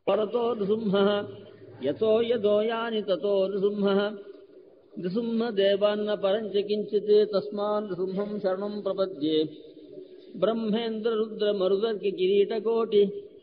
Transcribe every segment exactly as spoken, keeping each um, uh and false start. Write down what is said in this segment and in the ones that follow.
परतो नृसिंहः यतो यदो यानि ततो नृसिंहः नृसिंह देवान्न परञ्च किञ्चित् तस्मान् नृसिंहं शरणं प्रपद्ये ब्रह्मेन्द्र रुद्र मरुदर्ग किरीटकोटि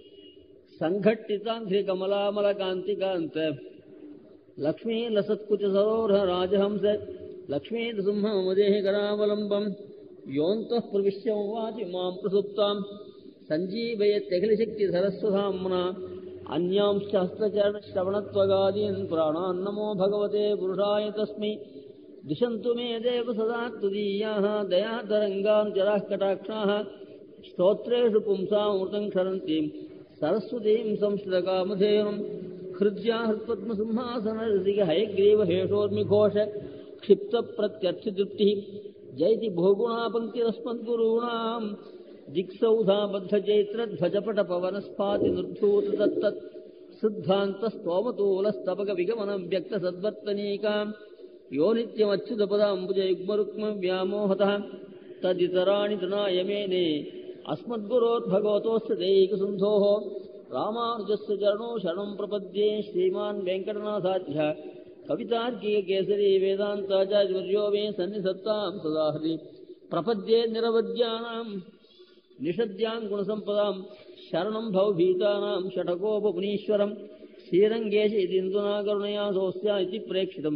संघट्टिताङ्घ्रिकमलामलकान्तिकान्त लक्ष्मी लसत्कुच सरोह राजहंस लक्ष्मी नृसिंह मम देहि करावलम्बम् योऽन्तः प्रविश्य वाचि मां प्रसुप्तां सञ्जीवयत्यखिलशक्ति सरस्वधाम्ना अन्यांश्च हस्तचरणश्रवणत्वगादीन् प्राणान् नमो भगवते पुरुषाय तस्मै दिशन्तु मे देव सदा त्वदीयाः दयातरङ्गानुचराः कटाक्षाः स्तोत्रेषु पुंसामृतं क्षरन्तीं सरस्वतीं संस्कृतकामधेनुं हृद्या हृत्पद्मसिंहासनहयग्रीवहेशोर्मिघोष क्षिप्तप्रत्यर्थतृप्तिः जयति बहुगुणापङ्क्तिरस्मद्गुरूणां दिक्सौधाबद्धचैत्रध्वजपटपवनस्फाति निर्धूत सिद्धान्तस्तोमतूलस्तपकविगमनव्यक्तसद्वर्तनीकां यो नित्यमच्युतपदाम्बुजयुग्मरुक्मव्यामोहतः तदितराणि तृणाय मेने अस्मद्गुरोर्भगवतोऽस्य दैकसिन्धोः रामानुजस्य चरणौ शरणं प्रपद्ये श्रीमान् वेङ्कटनाथार्यः कवितार्किककेसरी वेदान्ताचार्यवर्यो मे सन्निधत्तां सदा हृदि प्रपद्ये निरवद्यानां निषद्यां गुणसम्पदां शरणं भवभीतानां षटकोपमुनीश्वरं श्रीरङ्गेश इति इन्दुना करुणया सोऽस्य इति प्रेक्षितं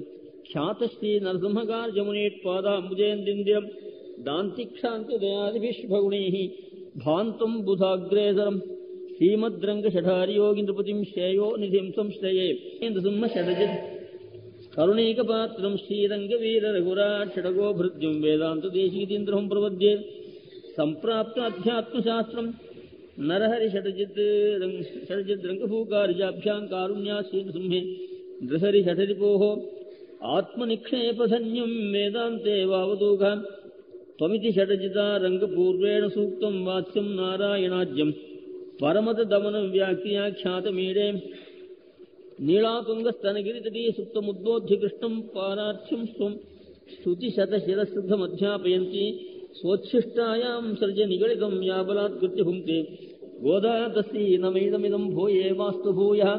ख्यातश्रीनरसिंहकार्यमुनीत्पादाम्बुजेन्दिन्द्यं दान्तिक्षान्त्यदयादिभिष्भगुणैः भान्तं बुधाग्रेसरं श्रीमद्रङ्गषठारियोगिनृपतिं श्रेयो निधिं संश्रये नृसिंहषडजित् करुणैकपात्रं श्रीरङ्गवीररघुराट् षडगो भृत्यं वेदान्तदेशीतीन्द्रं प्रपद्ये सम्प्राप्त अध्यात्मशास्त्रं नरहरिषडजित् षडजित् रङ्गभूकार्याभ्यां कारुण्यात् श्रीनृसिंहे नृहरिषठरिपोः आत्मनिक्षेपधन्यं वेदान्ते वावदूघा त्वमिति षडजिता रङ्गपूर्वेण सूक्तं वाच्यं नारायणाज्यं परमतदमनव्याख्याख्यातमीडे नीलातुङ्गस्तनगिरितटी सुप्तमुद्बोध्य कृष्णं पारार्थ्यं स्वं स्तुतिशतशिरसिद्धमध्यापयन्ति स्वोच्छिष्टायां सर्जनिगलितं याबलात्कृत्य भुङ्क्ते गोदा तस्यै नमैदमिदं भूये वास्तु भूयः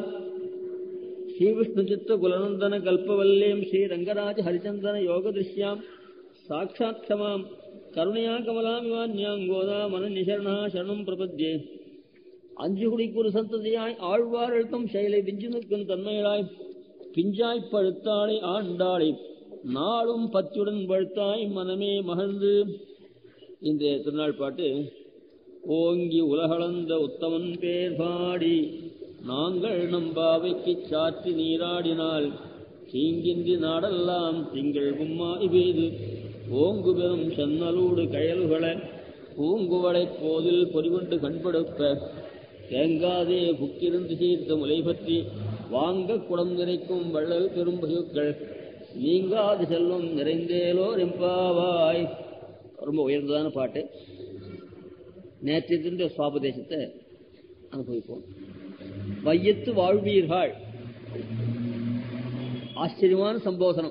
श्रीविष्णुचित्तकुलनन्दनकल्पवल्लीं श्रीरङ्गराजहरिचन्दनयोगदृश्यां साक्षात् क्षमां करुणया कमलामिवान्यां गोदामनन्यशरणः शरणं प्रपद्ये அஞ்சுகுடிக்குறு சந்ததியாய் ஆழ்வார் எழுத்தும் செயலை விஞ்சு நிற்கும் தன்மையளாய் பிஞ்சாய் பழுத்தாளை ஆண்டாளை நாளும் பத்துடன் பழுத்தாய் மனமே மகிழ்ந்து. இன்றைய திருநாள் பாட்டு ஓங்கி உலகளந்த உத்தமன் பேர் பாடி நாங்கள் நம்பாவைக்கு சாற்றி நீராடினால் தீங்கின்றி நாடெல்லாம் திங்கள் உம்மாய் பெய்து ஓங்கு பெறும் சென்னலூடு கயலுகளை பூங்குவளை போதில் பொறிகொண்டு கண்படுப்ப தேங்காதே புக்கிருந்து சீர்த்த முலை பற்றி வாங்க குடம் நிறைக்கும் வள்ளல் பெரும்பயுக்கள் நீங்காது செல்வம் நிறைந்தேலோ ரெம்பாவாய். ரொம்ப உயர்ந்ததான பாட்டு. நேற்றத்தின் சுவாபதேசத்தை அனுபவிப்போம். வையத்து வாழ்வீர்கள், ஆச்சரியமான சம்போதனம்.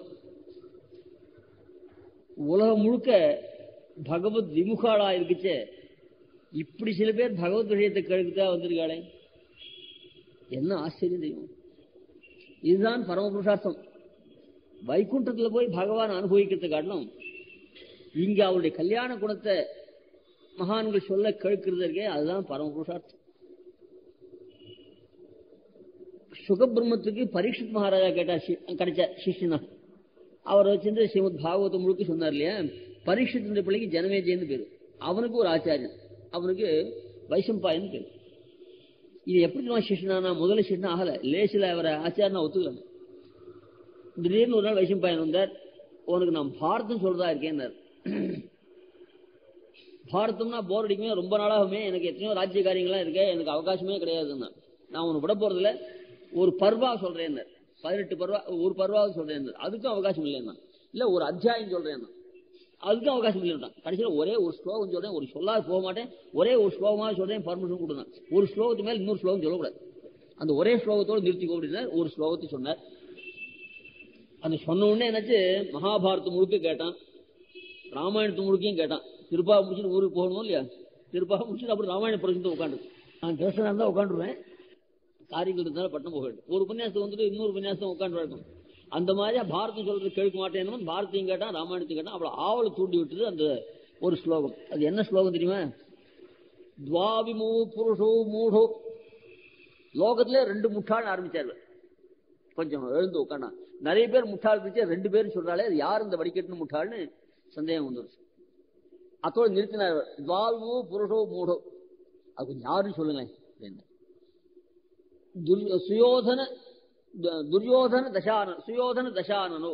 உலகம் முழுக்க பகவத் விமுகாளா இருக்குச்சே, இப்படி சில பேர் பகவத் விஷயத்தை கேட்கத்தான் வந்திருக்காளே, என்ன ஆச்சரியம் தெரியும். இதுதான் பரமபுருஷார்த்தம். வைகுண்டத்தில் போய் பகவான் அனுபவிக்கிறத காட்டணும், இங்க அவருடைய கல்யாண குணத்தை மகான்கள் சொல்ல கேட்கிறது இருக்கே, அதுதான் பரமபுருஷார்த்தம். சுகபிரம்மத்துக்கு பரீட்சித் மகாராஜா கேட்டா கிடைச்ச சிஷ்யனா, அவர் வச்சிருந்த ஸ்ரீமத் பாகவதம் முழுக்க சொன்னார் இல்லையா. பரீட்சித்தினுடைய பிள்ளைக்கு ஜனமேஜயன்னு பேரு, அவனுக்கு ஒரு ஆச்சாரியன், அவனுக்கு வைசம்பாயன்னு பேரு. இது எப்படி சிஷ்யனா, முதல்ல சிஷ்யனா ஆகல, லேசில அவரை ஆச்சாரியனா ஒத்துக்கல. திடீர்னு ஒரு நாள் வைசம்பாயன் வந்தார், உனக்கு நான் பாரதம் சொல்றதா இருக்கேன்னார். பாரதம்னா போர் அடிக்குமே, ரொம்ப நாளாகுமே, எனக்கு எத்தனையோ ராஜ்ய காரியங்கள்லாம் இருக்கேன், எனக்கு அவகாசமே கிடையாதுன்னா. நான் உனக்கு விட போறதுல ஒரு பர்வா சொல்றேன், பதினெட்டு பர்வா ஒரு பர்வாவது சொல்றேன், அதுக்கும் அவகாசம் இல்லைன்னா. இல்ல ஒரு அத்தியாயம் சொல்றேன், அதுக்கும் அவகாசம் இல்லைன்னா. கடைசியில் ஒரே ஒரு ஸ்லோகம் சொல்றேன், ஒரு சொல்லாது போக மாட்டேன், ஒரே ஒரு ஸ்லோகமாக சொல்றேன், பர்மிஷன் கொடுத்தான். ஒரு ஸ்லோகத்து மேல இன்னொரு ஸ்லோகம் சொல்லக்கூடாது, அந்த ஒரே ஸ்லோகத்தோடு நிறுத்திக்கோ அப்படின்னார். ஒரு ஸ்லோகத்தை சொன்னார். அந்த சொன்ன உடனே என்னாச்சு, மகாபாரதம் முழுக்க கேட்டான், ராமாயணத்து முழுக்கையும் கேட்டான். திருப்பா முடிச்சுட்டு ஊருக்கு போகணும் இல்லையா, திருப்பா முடிச்சுட்டு அப்படி ராமாயண பிரச்சனை உட்காந்து, நான் கிருஷ்ணனா இருந்தா உட்காந்துருவேன், காரியங்கள் இருந்தாலும் பட்டம் போக வேண்டும். ஒரு உபன்யாசம் வந்துட்டு இன்னொரு உபன்யாசம் உட்காந்து வழக்கம். அந்த மாதிரியா பாரதம் சொல்றது கேட்க மாட்டேன், பாரதியும் கேட்டான் ராமாயணத்தையும் கேட்டான். அவ்வளவு ஆவலை தூண்டி விட்டது அந்த ஒரு ஸ்லோகம். அது என்ன ஸ்லோகம் தெரியுமா? துவாவிமோ புருஷோ மூடோ. லோகத்திலே ரெண்டு முட்டாள் ஆரம்பிச்சாரு. கொஞ்சம் எழுந்து உட்காண்டா. நிறைய பேர் முட்டாள் இருந்துச்சு, ரெண்டு பேரும் சொல்றாலே அது யார் இந்த வடிகட்டுன்னு முட்டாள்னு சந்தேகம் வந்துருச்சு. அதோடு நிறுத்தினார். துவாவிமோ புருஷோ மூடோ, அது கொஞ்சம் யாருன்னு சொல்லுங்களேன். சுயோதன துரியோதன தசான சுயோதன தசானனோ.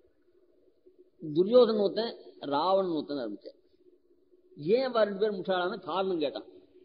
துரியோதன ஒருத்தன், ராவணன் ஒருத்தன் ஆரம்பிச்சார். ஏன் ரெண்டு பேர் முட்டாளான காரணம் கேட்டான்.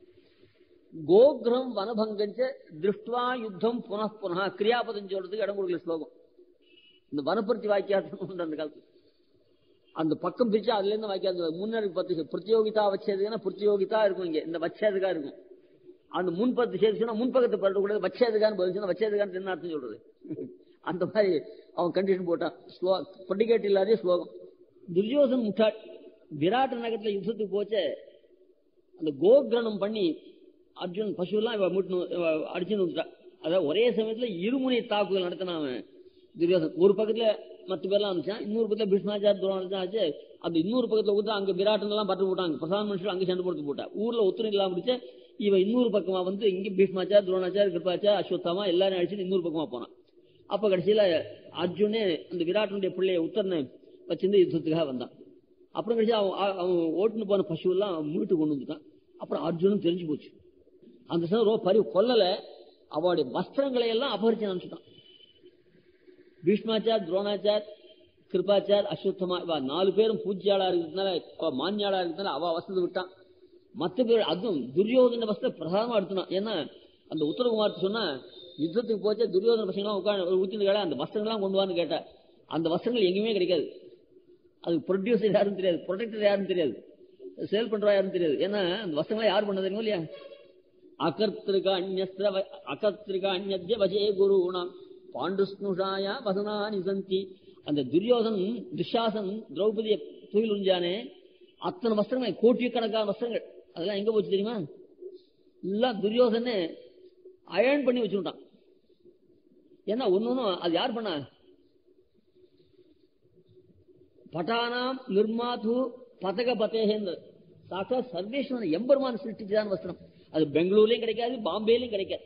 கோக்ரம் வனபங்கஞ்ச திருஷ்டுவா யுத்தம் புனః புனः கிரியாபதம் சொல்றதுக்கு இடம் கொடுக்கல ஸ்லோகம். இந்த வனப்பருத்தி வாக்கியார்த்தம் அந்த காலத்து அந்த பக்கம் பிரிச்சு அதுல இருந்து வாக்கியார்த்தம் முன்னாடி பத்து பிரத்தியோகிதா வச்சதுன்னா பிரத்தியோகிதா இருக்கும். இங்க இந்த வச்சதுக்கா இருக்கும். அந்த முன் பத்து சேர்த்துச்சுன்னா முன்பக்கத்தை பரட்ட கூடாது. வச்சதுக்கான்னு பதிச்சுன்னா வச்சதுக்கான்னு என்ன அர்த்தம் சொல்றது? அந்த மாதிரி அவன் கண்டிஷன் போட்டான். பண்டிகேட் இல்லாதே ஸ்லோகம். துரியோதன் முட்டாள். விராட்ட நகரத்துல யுத்தத்துக்கு போச்ச அந்த கோகிரணம் பண்ணி அர்ஜுன் பசுலாம் அடிச்சுன்னு வந்துட்டான். அதாவது ஒரே சமயத்துல இருமுனை தாக்குதல் நடத்தினான் துரியோதன். ஒரு பக்கத்துல மற்ற பேர்லாம் வந்துச்சான், இன்னொரு பக்கத்துல பீஷ்மாச்சார் துரோணாச்சார் ஆச்சு. அந்த இன்னொரு பக்கத்துல கொடுத்து அங்க விராட்டன் எல்லாம் பட்டு போட்டாங்க. பிரசாத மனுஷன் அங்க சண்டை போட்டு போட்டா. ஊர்ல ஒத்துணை இல்லாம முடிச்சு இவன் இன்னொரு பக்கமா வந்து இங்க பீஷ்மாச்சார் துரோணாச்சார் கிருபாச்சார் அஸ்வத்தாமா எல்லாரும் அடிச்சு இன்னொரு பக்கமா போனான். அப்ப கடைசியில அர்ஜுனே அந்த விராட்டனுடைய பிள்ளைய உத்தரனை வச்சிருந்து யுத்தத்துக்காக வந்தான். அப்புறம் கடைசி அவன் அவன் ஓட்டுன்னு போன பசு எல்லாம் மீட்டு கொண்டு வந்துட்டான். அப்புறம் அர்ஜுனும் தெரிஞ்சு போச்சு. அந்த சமயம் பரி கொல்லல, அவளுடைய வஸ்திரங்களை எல்லாம் அபகரிச்சு நினைச்சுட்டான். பீஷ்மாச்சார் துரோணாச்சார் கிருபாச்சார் அஸ்வத்தமா இவ நாலு பேரும் பூஜ்யாளா இருக்கிறதுனால மான்யாளா இருக்கிறதுனால அவ வசதி விட்டான். மற்ற பேர் அதுவும் துரியோதன வஸ்திர பிரசாதமா எடுத்துனான். ஏன்னா அந்த உத்தரகுமார் சொன்னா யுத்தத்துக்கு போச்சா துரியோதன பசங்களாம் உட்காந்து ஊத்தின்னு கேட்டா அந்த வஸ்திரங்கள்லாம் கொண்டு வான்னு கேட்டா அந்த வஸ்திரங்கள் எங்கேயுமே கிடைக்காது. அது ப்ரொடியூசர் யாரும் தெரியாது, ப்ரொடெக்டர் யாரும் தெரியாது, சேல் பண்றா யாரும் தெரியாது. ஏன்னா அந்த வஸ்திரங்களை யார் பண்ண தெரியுமோ இல்லையா? அகர்த்திருக்க அந்நியஸ்திர அகர்த்திருக்க அந்நிய வஜே குருணாம் பாண்டுஸ்னுஷாயா வசனானி சந்தி. அந்த துரியோதன் துஷாசன் திரௌபதியை தூயில் உஞ்சானே அத்தனை வஸ்திரங்கள், கோட்டிக்கணக்கான வஸ்திரங்கள், அதெல்லாம் எங்க போச்சு தெரியுமா? எல்லாம் துரியோதனே அயன் பண்ணி வச்சுட்டான். ஏன்னா ஒன்னு அது யார் பண்ணா? பட்டானாம் நிர்மாது பதக பத்தேகேந்திர சாக்கா சர்வேஸ்வரன் எம்பெருமான் சிருஷ்டிச்சுதான் வஸ்திரம். அது பெங்களூர்லயும் கிடைக்காது, பாம்பேலையும் கிடைக்காது.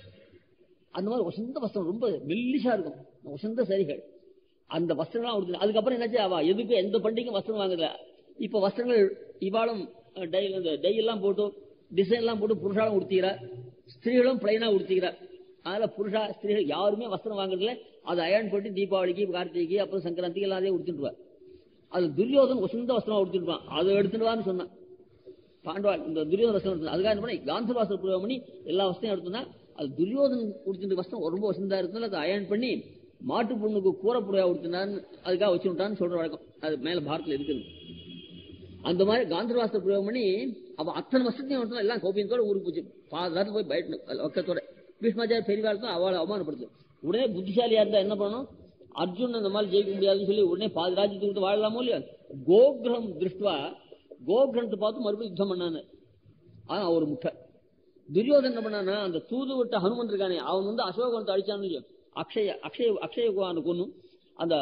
அந்த மாதிரி வசந்த வஸ்திரம் ரொம்ப மெல்லிசா இருக்கும், வசந்த சரிகள். அந்த வஸ்திரம்லாம் கொடுத்து அதுக்கப்புறம் என்னாச்சு, அவ எதுக்கு எந்த பண்டிகைக்கும் வஸ்திரம் வாங்குறல. இப்ப வஸ்திரங்கள் இவாளும் டை டை எல்லாம் போட்டு டிசைன் எல்லாம் போட்டு புருஷாலும் உடுத்திக்கிறார், ஸ்திரீகளும் பிளைனா உடுத்திக்கிறார். அதனால புருஷா ஸ்திரீகள் யாருமே வஸ்திரம் வாங்குறதுல அது அயன் போட்டு தீபாவளிக்கு கார்த்திகைக்கு அப்புறம் சங்கராந்திக்கு எல்லாம் அதே உடுத்துட்டுவார். அது துரியோதன் வசந்த வஸ்திரமா உடுத்திருப்பான். அதை எடுத்துட்டுவான்னு சொன்னான் பாண்டவா. இந்த துரியோதன வஸ்திரம் அதுக்காக என்ன பண்ணி காந்த வாசல் பிரயோகம் பண்ணி எல்லா வஸ்திரம் எடுத்தோம்னா அது துரியோதன் உடுத்திட்டு வஸ்திரம் ரொம்ப வசந்தா இருந்தாலும் அதை அயன் பண்ணி மாட்டு பொண்ணுக்கு கூறப்புறையா உடுத்தினான்னு அதுக்காக வச்சுட்டான்னு சொல்ற வழக்கம். அது மேல பாரத்தில் இருக்குது. அந்த மாதிரி காந்தர்வாசத்தை பிரயோகம் பண்ணி அவன் அத்தனை வசத்தையும் எல்லாம் கோபியத்தோட ஊருக்கு போச்சு. பாதுகாத்து போய் பயட்டு வக்கத்தோட பீஷ்மாச்சாரிய பெரியவாழ்த்தான் அவளை அவமானப்படுத்து. உடனே புத்திசாலியா இருந்தா என்ன பண்ணணும், அர்ஜுன் அந்த மாதிரி ஜெயிக்க முடியாதுன்னு சொல்லி உடனே பாதி ராஜ்யத்தை விட்டு வாழலாமோ இல்லையா? கோகிரகம் திருஷ்டுவா கோகிரகத்தை பார்த்து மறுபடியும் யுத்தம் பண்ணான்னு. ஆனா ஒரு முட்டை துரியோதன் என்ன பண்ணானா, அந்த தூது விட்ட ஹனுமன் இருக்கானே அவன் வந்து அசோகவனத்தை அழிச்சான்னு இல்லையோ, அக்ஷய அக்ஷய அக்ஷய கொன்னும் அந்த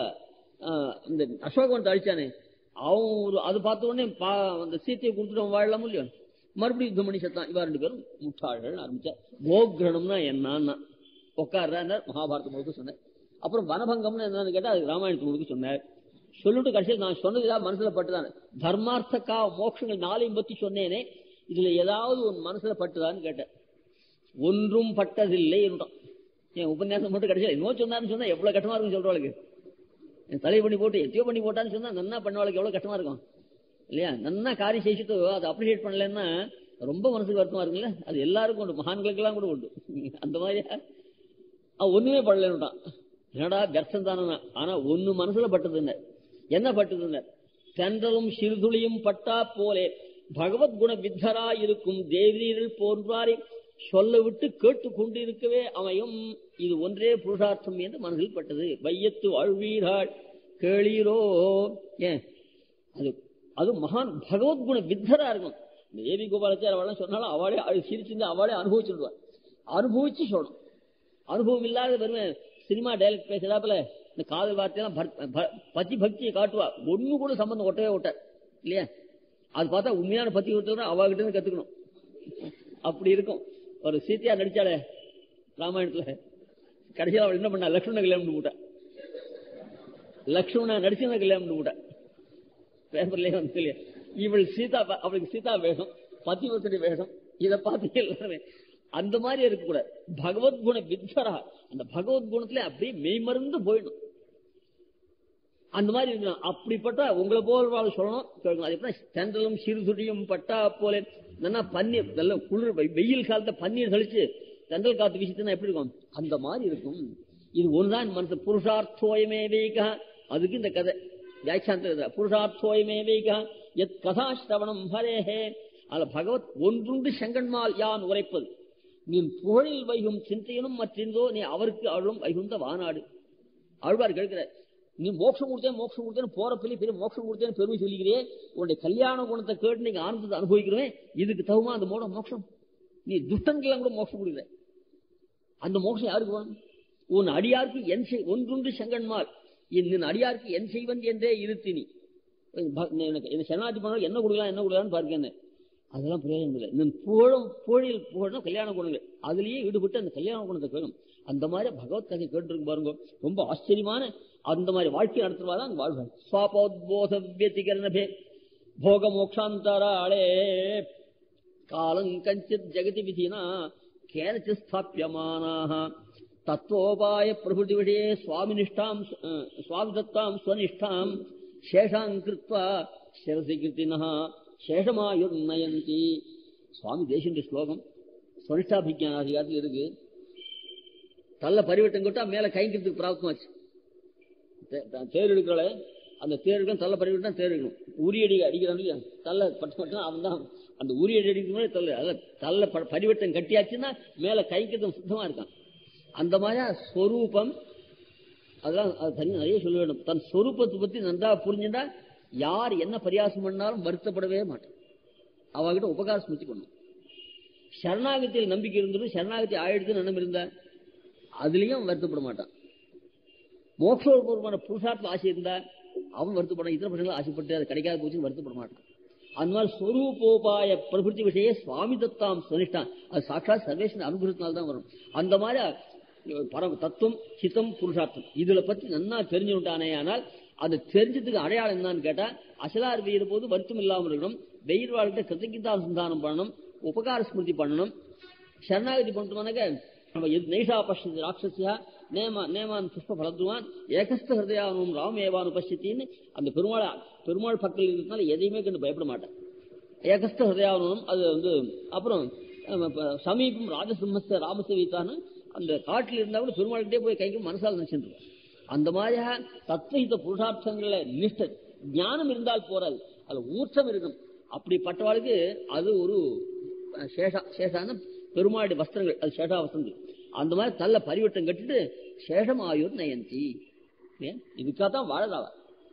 அசோகவனத்தை அழிச்சானே அவன் ஒரு அது பார்த்த உடனே அந்த சீத்தையை கொடுத்துட்டு அவன் வாழலாமோ இல்லையோ, மறுபடியும் யுத்தம் பண்ணி செத்தான். இவா ரெண்டு பேரும் முட்டாள்கள் ஆரம்பிச்சா. கோகிரகணம்னா என்னன்னா உட்கார்ற மகாபாரதம் முழுக்க சொன்னேன். அப்புறம் வனபங்கம்னு என்னன்னு கேட்டா அது ராமாயணத்து முழுக்க சொன்னார். சொல்லிட்டு கடைசியில் நான் சொன்னது மனசுல பட்டுதான். தர்மார்த்த கா மோட்சங்கள் நாளையும் பத்தி சொன்னேனே, இதுல ஏதாவது ஒரு மனசுல பட்டுதான்னு கேட்டேன். ஒன்றும் பட்டதில்லை என்றோம். என் உபன்யாசம் மட்டும் கடைசியில் இன்னும் சொன்னான்னு சொன்னா எவ்வளவு கஷ்டமா இருக்கும் சொல்றவளுக்கு. தலை பண்ணி போட்டு எத்தையோ பண்ணி போட்டான்னு சொன்னா நன்னா பண்ணவளுக்கு எவ்வளவு கஷ்டமா இருக்கும் இல்லையா? நன்னா காரியம் செய்யிட்டு அதை அப்ரிஷியேட் பண்ணலன்னா ரொம்ப மனசுக்கு வருத்தமா இருக்குல்ல. அது எல்லாருக்கும் உண்டு, மகான்களுக்கு எல்லாம் கூட உண்டு. அந்த மாதிரியா அவன் ஒண்ணுமே படலன்னுட்டான். என்னடா கர்த்தம் தானே. ஆனா ஒண்ணு மனசுல பட்டது என்ன பட்டது, தென்றலும் சிறுதுளியும் பட்டா போலே பகவத் குண வித்தரா இருக்கும் தேவீர்கள் போன்றாரை சொல்ல விட்டு கேட்டு கொண்டு இருக்கவே அமையும். இது ஒன்றே புருஷார்த்தம் என்று மனதில் பட்டது. வையத்து வாழ்வீராள் கேளீரோ. ஏன் அது அது மகான் பகவத்குண வித்தரா இருக்கும். இந்த ஏவி கோபாலாச்சார் அவளெல்லாம் சொன்னாலும் அவளே சிரிச்சிருந்து அவளே அனுபவிச்சுடுவார். அனுபவிச்சு சொல்லணும். அனுபவம் இல்லாத வெறுமை சினிமா டைரக்ட் பேசுறாப்புல இந்த காதல் வார்த்தையெல்லாம் பத்தி பக்தியை காட்டுவா, ஒண்ணு கூட சம்பந்தம் ஒட்டவே ஒட்ட இல்லையா? அது பார்த்தா உண்மையான பத்தி ஒருத்தர் அவகிட்ட இருந்து கத்துக்கணும். அப்படி இருக்கும். ஒரு சீத்தையா நடிச்சாலே ராமாயணத்துல, கடைசியா அவள் என்ன பண்ணா, லக்ஷ்மண கல்யாணம் பண்ணி விட்டா. லக்ஷ்மண நடிச்சவன கல்யாணம் பண்ணி விட்டா. பேப்பர்லயே வந்து இல்லையா, இவள் சீதா, அவளுக்கு சீதா வேஷம், பத்திவர்த்தனை வேஷம். இதை பார்த்து எல்லாருமே அந்த மாதிரி இருக்கக்கூடாது. பகவத்குண வித்வரா, அந்த பகவத்குணத்துல அப்படியே மெய்மருந்து போயிடும். அந்த மாதிரி இருக்கணும். அப்படிப்பட்ட உங்களை போல் சொல்லணும். அது எப்படி தென்றலும் சிறுதுடியும் பட்டா போல நல்லா பன்னீர், நல்ல குளிர் வெயில் காலத்தை பன்னீர் கழிச்சு தென்றல் காத்து வீசிட்டுனா எப்படி இருக்கும், அந்த மாதிரி இருக்கும். இது ஒன்றுதான் மனசு. புருஷார்த்தோயமே வைகா, அதுக்கு இந்த கதை வியாக்கியாந்த புருஷார்த்தோயமே வைகா எத் கதாஸ்ரவணம் ஹரேஹே. அதுல பகவத் ஒன்றுண்டு செங்கன்மால் யான் உரைப்பது, நீ புகழில் வைகும் சிந்தையனும் மற்றிருந்தோ நீ அவருக்கு அழும் வைகுந்த வானாடு. ஆழ்வார் கேட்கிற, நீ மோட்சம் கொடுத்தேன் மோட்சம் கொடுத்தேன்னு போற பெரிய பெரிய மோட்சம் கொடுத்தேன்னு பெருமை சொல்லிக்கிறே, உன்னுடைய கல்யாண குணத்தை கேட்டு நீங்க ஆனந்தத்தை அனுபவிக்கிறேன், இதுக்கு தகுமா அந்த மோட மோட்சம்? நீ துஷ்டன்கெல்லாம் கூட மோட்சம் கொடுக்குற, அந்த மோட்சம் யாருக்கு வேணும்? உன் அடியாருக்கு என் செய் ஒன்றுண்டு செங்கன்மால் என் அடியாருக்கு என் செய்வன் என்றே இருத்தினி. என்ன சரணாதி பண்ண என்ன கொடுக்கலாம் என்ன கொடுக்கலான்னு பார்க்கிறேன். அதெல்லாம் பிரயோஜனம் இல்லை. நீ புகழும் புகழில் புகழும் கல்யாண குணங்கள் அதுலயே ஈடுபட்டு அந்த கல்யாண குணத்தை கேட்கும். அந்த மாதிரி பகவத் கதை கேட்டு பாருங்க, ரொம்ப ஆச்சரியமான அந்த மாதிரி வாழ்க்கை நடத்துவாதான் வாழ்வார். சுவாபோத்போதவியதிகரணபே போக மோக்ஷாந்தராளே காலம் கஞ்சித் ஜெகதி விதினா கேனச்சி ஸ்தாபியமானாஹ தத்துவோபாய பிரபுதி விஷயே சுவாமினிஷ்டாம் சுவாமிதத்தாம் ஸ்வனிஷ்டாம் சேஷாங் கிருத்வா சிரசி கிருத்தினஹ சேஷமாயுர்நயந்தி. சுவாமி தேசிய ஸ்லோகம் ஸ்வனிஷ்டாபிஜானாதிகாரத்தில் இருக்கு. தள்ள பரிவட்டம் கொட்டா மேல கைங்கிறதுக்கு பிராப்தமாச்சு. தேர் எடுக்கல, அந்த தேர் எடுக்கணும், தள்ள பரிவட்டம் தேர் எடுக்கணும். உரியடி அடிக்கிறாங்க தள்ள பட்டு மட்டும் அவன் தான் அந்த உரியடி அடிக்கிறதுக்கு தள்ள அத தள்ள பரிவட்டம் கட்டியாச்சுன்னா மேல கைங்கிறது சுத்தமா இருக்கான். அந்த மாதிரி ஸ்வரூபம் அதெல்லாம் அது தனி நிறைய சொல்ல வேண்டும். தன் ஸ்வரூபத்தை பத்தி நன்றா புரிஞ்சுட்டா யார் என்ன பரியாசம் பண்ணாலும் வருத்தப்படவே மாட்டான். அவகிட்ட உபகார ஸ்மிருதி பண்ணும். சரணாகத்தில் நம்பிக்கை இருந்தது, சரணாகத்தி ஆயிடுத்து நன்னம் இருந்தா அதுலயும் வருத்தப்பட மாட்டான். மோட்சபூர்வமான புருஷார்த்த ஆசை இருந்தா அவன் வருத்தப்படான். இத்தனை பசங்களும் ஆசைப்பட்டு அது கிடைக்காத போச்சு வருத்தப்பட மாட்டான். அந்த மாதிரி ஸ்வரூபோபாய பிரபுத்தி விஷய சுவாமி தத்தாம் சுவனிஷ்டான், அது சாட்சாத் சர்வேஸ்வரன் அனுகிரகத்தினால்தான் வரும். அந்த மாதிரி பரம தத்துவம் சித்தம் புருஷார்த்தம் இதுல பத்தி நன்னா தெரிஞ்சுட்டானே. ஆனால் அது தெரிஞ்சதுக்கு அடையாளம் என்னன்னு கேட்டா, அசலார் வெயிற போது வருத்தம் இல்லாமல் இருக்கணும், வெயில் வாழ்க்கை கிருத்தகிதா சந்தானம் பண்ணணும், உபகார ஸ்மிருதி பண்ணணும், சரணாகதி பண்ணிட்டோம்னாக்க நம்ம நைஷா பஷ்யதி ராட்சசியா நேமா நேமான் புஷ்ப பலத்துவான் ஏகஸ்த ஹிருதயானும் ராமேவானு பஷ்யத்தின்னு அந்த பெருமாள் பெருமாள் பக்கத்தில் இருக்கிறதுனால எதையுமே கண்டு பயப்பட மாட்டேன். ஏகஸ்த ஹிருதயானும் அது வந்து அப்புறம் சமீபம் ராஜசிம்மஸ்த ராமசவீத்தான்னு அந்த காட்டில் இருந்தா கூட பெருமாள்கிட்டே போய் கைக்கு மனசால் நினைச்சுட்டு அந்த மாதிரியாக தத்துவ புருஷார்த்தங்கள நிஷ்ட ஞானம் இருந்தால் போறாது, அது ஊற்றம் இருக்கணும். அப்படிப்பட்டவாளுக்கு அது ஒரு சேஷா சேஷான பெருமாளுடைய வஸ்திரங்கள், அது சேஷா வஸ்திரங்கள். அந்த மாதிரி தள்ள பரிவட்டம் கட்டிட்டு சேஷம் ஆயுர் நயந்தி. இதுக்காகத்தான் வாழறாவ.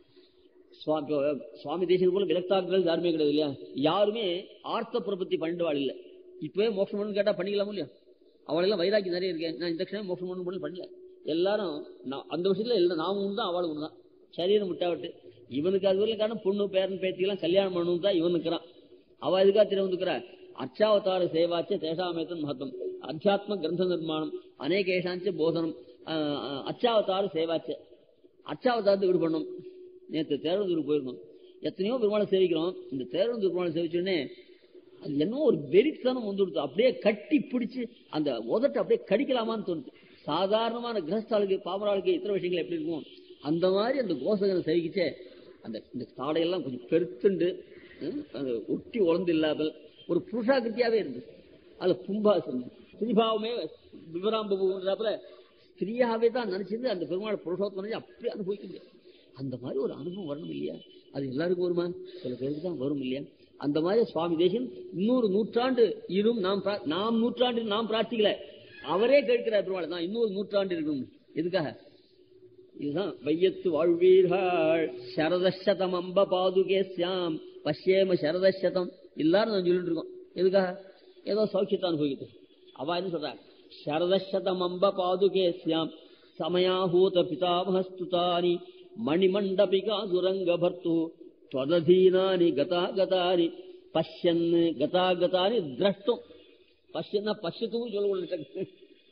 சுவாமி தேசியம் போல விரக்தாக்கள் யாருமே கிடையாது இல்லையா? யாருமே ஆர்த்த பிரபத்தி பண்ணிடுவாள் இல்லை. இப்பவே மோட்சம் பண்ணு கேட்டா பண்ணிக்கலாமோ இல்லையா? அவளெல்லாம் வைராக்கி நிறைய இருக்கேன், நான் இந்த க்ஷணம் மோட்சம் பண்ணு பண்ணல. எல்லாரும் அந்த விஷயத்துல இல்லை, நாம ஒன்று தான் அவளும் ஒன்று தான். சரீரம் விட்டாவிட்டு இவனுக்கு அது வரல காரணம் பொண்ணு பேரன் பேத்திக்கெல்லாம் கல்யாணம் பண்ணணும் தான் இவன் இருக்கிறான். அவ எதுக்காக திரு வந்துக்கிறா? அச்சாவதார சேவாச்ச தேசாமேத்தன் மகத்துவம் அத்தியாத்ம கிரந்த நிர்மாணம் அநேகேஷாஞ்ச போதனம் அச்சாவதார சேவாச்ச அச்சாவதாரத்தை விடு பண்ணணும். நேற்று தேர்வந்தூருக்கு போயிருக்கோம், எத்தனையோ பெருமாளை சேவிக்கிறோம். இந்த தேர்வந்தூர் பெருமாளை சேவிச்சோடனே அது என்ன ஒரு வெறித்தனம் வந்துடுது, அப்படியே கட்டி பிடிச்சு அந்த உதட்டை அப்படியே கடிக்கலாமான்னு தோணுது. சாதாரணமான கிரகஸ்தாளுக்கு பாமராளுக்கு இத்தனை விஷயங்கள் எப்படி இருக்கும், அந்த மாதிரி அந்த கோசகனை சேவிக்கிச்சே அந்த இந்த தாடையெல்லாம் கொஞ்சம் பெருத்துண்டு அந்த ஒட்டி உழந்து இல்லாமல் ஒரு புருஷாகிருத்தியாவே இருந்தது. அது பும்பாசம் ஸ்திரீபாவமே விவராம்புல ஸ்திரீயாவே தான் நினைச்சிருந்து அந்த பெருமாள் புருஷோத்தம் அப்படியே அனுபவிக்க. அந்த மாதிரி ஒரு அனுபவம் வரணும் இல்லையா? அது எல்லாருக்கும் வருமா? சில பேருக்கு தான் வரும் இல்லையா? அந்த மாதிரி சுவாமி தேசியம் இன்னொரு நூற்றாண்டு இரும் நாம் நாம் நூற்றாண்டு நாம் பிரார்த்திக்கல, அவரே கேட்கிறார் பெருமாள் நான் இன்னொரு நூற்றாண்டு இருக்கும். எதுக்காக? இதுதான் வையத்து வாழ்வீர்கள் சரதசதம் அம்ப பாதுகே சியாம் பஷ்யேம சரதசதம் எல்லாரும் நான் சொல்லிட்டு இருக்கோம். எதுக்காக? ஏதோ சௌக்கியத்தை அனுபவிக்கிறது. அவ என்ன சொல்றாங்க? शरदशतमंब पादुकेस्याम समयाहूत पितामहस्तुतानि मणिमंडपिका सुरंग भर्तु त्वदधीनानि गता गतानि पश्यन् गता गतानि द्रष्टुम पश्यன்னா பஷ்யத்தும் சொல்ல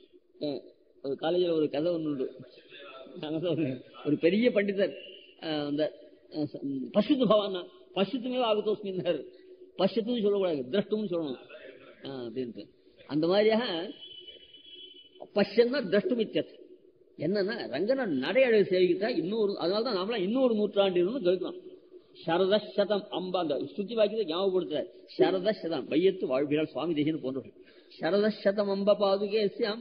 காலேஜில் ஒரு கதை ஒன்று உண்டு. ஒரு பெரிய பண்டிதர் அந்த பஷ்யத்து பவானா பஷ்யத்துமே ஆகத்தோஸ்மின்னார். பஷ்யத்தும் சொல்லக்கூடாது, திரஷ்டும் சொல்லணும் அப்படின்ட்டு. அந்த மாதிரியாக பஷ்யன்னா திரஷ்டும் இத்தியத் என்னன்னா ரங்கன நடையழகு சேவிக்கிட்டா இன்னொரு, அதனாலதான் நாமளா இன்னொரு நூற்றாண்டு கேட்கலாம். சரதசதம் அம்பா அந்த சுத்தி வாக்கியத்தை ஞாபகப்படுத்துற சரதசதம் வையத்து வாழ்வியல் சுவாமி தேசியன்னு போன்றவர்கள். சரதசதம் அம்ப பாதுகேசியாம்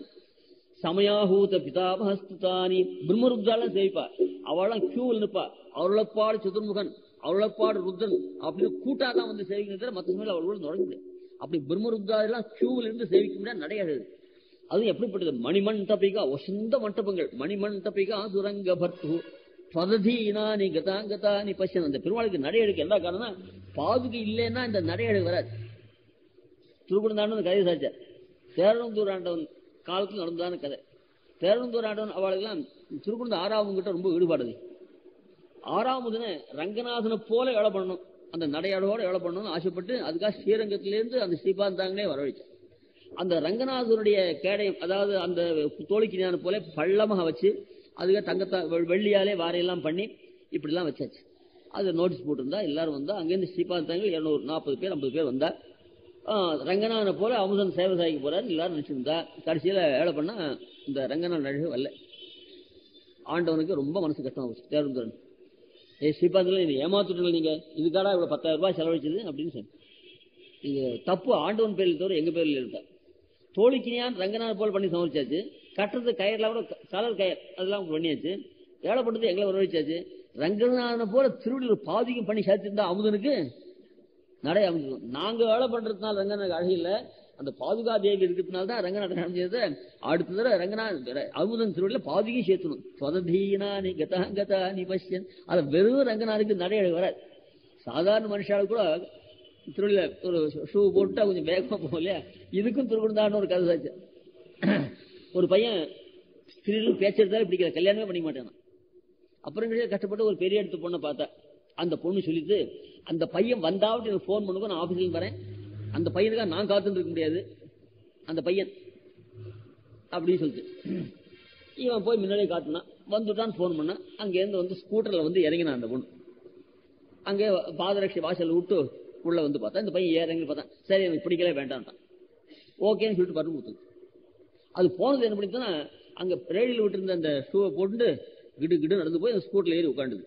சமயாஹூத பிதாமஹஸ்துதானி பிரம்மருத்ராலாம் சேவிப்பா. அவளாம் கியூவில் நிற்பா. அவளப்பாடு சதுர்முகன், அவளப்பாடு ருத்ரன் அப்படின்னு கூட்டாதான் வந்து சேவிக்கிற மற்ற சமயம் அவளோட நுழைய முடியாது. அப்படி பிரம்மருத்ராலாம் கியூவில் இருந்து சேவிக்க முடியாது நடையழகு. அது எப்படிப்பட்டது? மணிமண்டபிகா வசந்த மண்டபங்கள், மணிமண்டபிகா சுரங்க பர்த்து பததீனானி கதாங்கதானி பஷ்யன். அந்த பெருமாளுக்கு நடையழுக்கு என்ன காரணம்? பாதுகை இல்லைன்னா இந்த நடையழுக்கு வராது. திருக்குறந்தாண்டவன் கதை சாச்சார். தேரனந்தூர் ஆண்டவன் காலத்தில் நடந்ததான கதை. தேரனந்தூர் ஆண்டவன் அவளுக்கெல்லாம் திருக்குறந்த ஆறாவது கிட்ட ரொம்ப ஈடுபாடுது. ஆறாவதுன்னு ரங்கநாதனை போல எழ பண்ணணும், அந்த நடையாளோட எழ பண்ணணும்னு ஆசைப்பட்டு அதுக்காக ஸ்ரீரங்கத்திலேருந்து அந்த ஸ்ரீபாந்தாங்களே வரவழைச்சார். அந்த ரங்கநாதனுடைய கேடயம், அதாவது அந்த தோழிக்கு ஞான போல பள்ளமாக வச்சு அதுக்காக தங்கத்தா வெள்ளியாலே வாரையெல்லாம் பண்ணி இப்படிலாம் வச்சாச்சு. அது நோட்டீஸ் போட்டிருந்தா எல்லாரும் வந்தா. அங்கேருந்து ஸ்ரீபாந்தாங்க இருநூறு நாற்பது பேர் ஐம்பது பேர் வந்தா. ரங்கநாதனை போல அமுதன் சேவை சாய்க்க போறாரு எல்லாரும் நினைச்சிருந்தா. கடைசியில ஏழை பண்ணா இந்த ரங்கநாதன் அழகு வரல. ஆண்டவனுக்கு ரொம்ப மனசு கஷ்டம் ஆச்சு. தேர்ந்தரன் ஏ ஸ்ரீபாந்தில நீங்க ஏமாத்துட்டு நீங்க இதுக்காடா இவ்வளவு பத்தாயிரம் ரூபாய் செலவழிச்சது அப்படின்னு சொல்லி நீங்க தப்பு ஆண்டவன் பேரில் தவிர எங்க பேரில் இருந்தா. தோழிக்கினியான் ரங்கநாதன் போல பண்ணி சமர்ச்சாச்சு. கட்டுறது கயிறுலாம் கூட கலர் கயர் அதெல்லாம் பண்ணியாச்சு. ஏழை பண்ணது எங்களை வரவழைச்சாச்சு. ரங்கநாதனை போல திருவள்ளுவர் பாதிக்கும் பண்ணி சேர்த்திருந்தா அமுதனுக்கு நடை அமைஞ்சிடும். நாங்க வேலை பண்றதுனால ரங்கநாதனுக்கு அழகு இல்லை, அந்த பாதுகா தேவி இருக்கிறதுனால தான் ரங்கநாதன் அமைஞ்சது. அடுத்த தடவை ரங்கநாத அமுதன் திருவள்ளுவர் பாதிக்கும் சேர்த்தணும். சொததீனா நீ கதா கதா நீ பஷ்யன். அதை வெறும் ரங்கநாதனுக்கு நடை அழகு வராது. சாதாரண மனுஷாலும் கூட திருவிழா ஒரு ஷூ போட்டா கொஞ்சம் வேகமா போகும் இல்லையா? இதுக்கும் திருக்குறந்தான்னு ஒரு கதை சாச்சு. ஒரு பையன் ஸ்திரீலும் பேச்செடுத்தாலும் பிடிக்கல, கல்யாணமே பண்ணிக்க மாட்டான். அப்புறம் கஷ்டப்பட்டு ஒரு பெரிய எடுத்து பொண்ணை பார்த்தா. அந்த பொண்ணு சொல்லிட்டு அந்த பையன் வந்தாவது எனக்கு போன் பண்ணுங்க, நான் ஆபீஸ்ல வரேன். அந்த பையனுக்காக நான் காத்துட்டு இருக்க முடியாது, அந்த பையன் அப்படின்னு சொல்லிட்டு இவன் போய் முன்னாடியே காத்துனான். வந்துட்டான், போன் பண்ணான். அங்கேருந்து வந்து ஸ்கூட்டர்ல வந்து இறங்கினான் அந்த பொண்ணு. அங்கே பாதரட்சி வாசல் விட்டு உள்ள வந்து பார்த்தா இந்த பையன் இறங்கி பார்த்தான். சரி எனக்கு பிடிக்கல வேண்டான்ட்டான். ஓகேன்னு சொல்லிட்டு பட்டு கொடுத்து அது போனது என்ன பண்ணிட்டுன்னா அங்க ரேடியில் விட்டு இருந்த அந்த ஷூவை போட்டு கிடு கிடு நடந்து போய் அந்த ஸ்கூட்டர்ல ஏறி உட்காந்துது.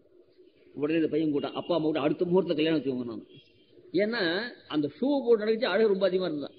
உடனே இந்த பையன் கூட்டான், அப்பா அம்மா கூட அடுத்த முகூர்த்த கல்யாணம் வச்சுக்கோங்க நான். ஏன்னா அந்த ஷூவை போட்டு நடந்துச்சு அழகு ரொம்ப அதிகமா இருந்தான்.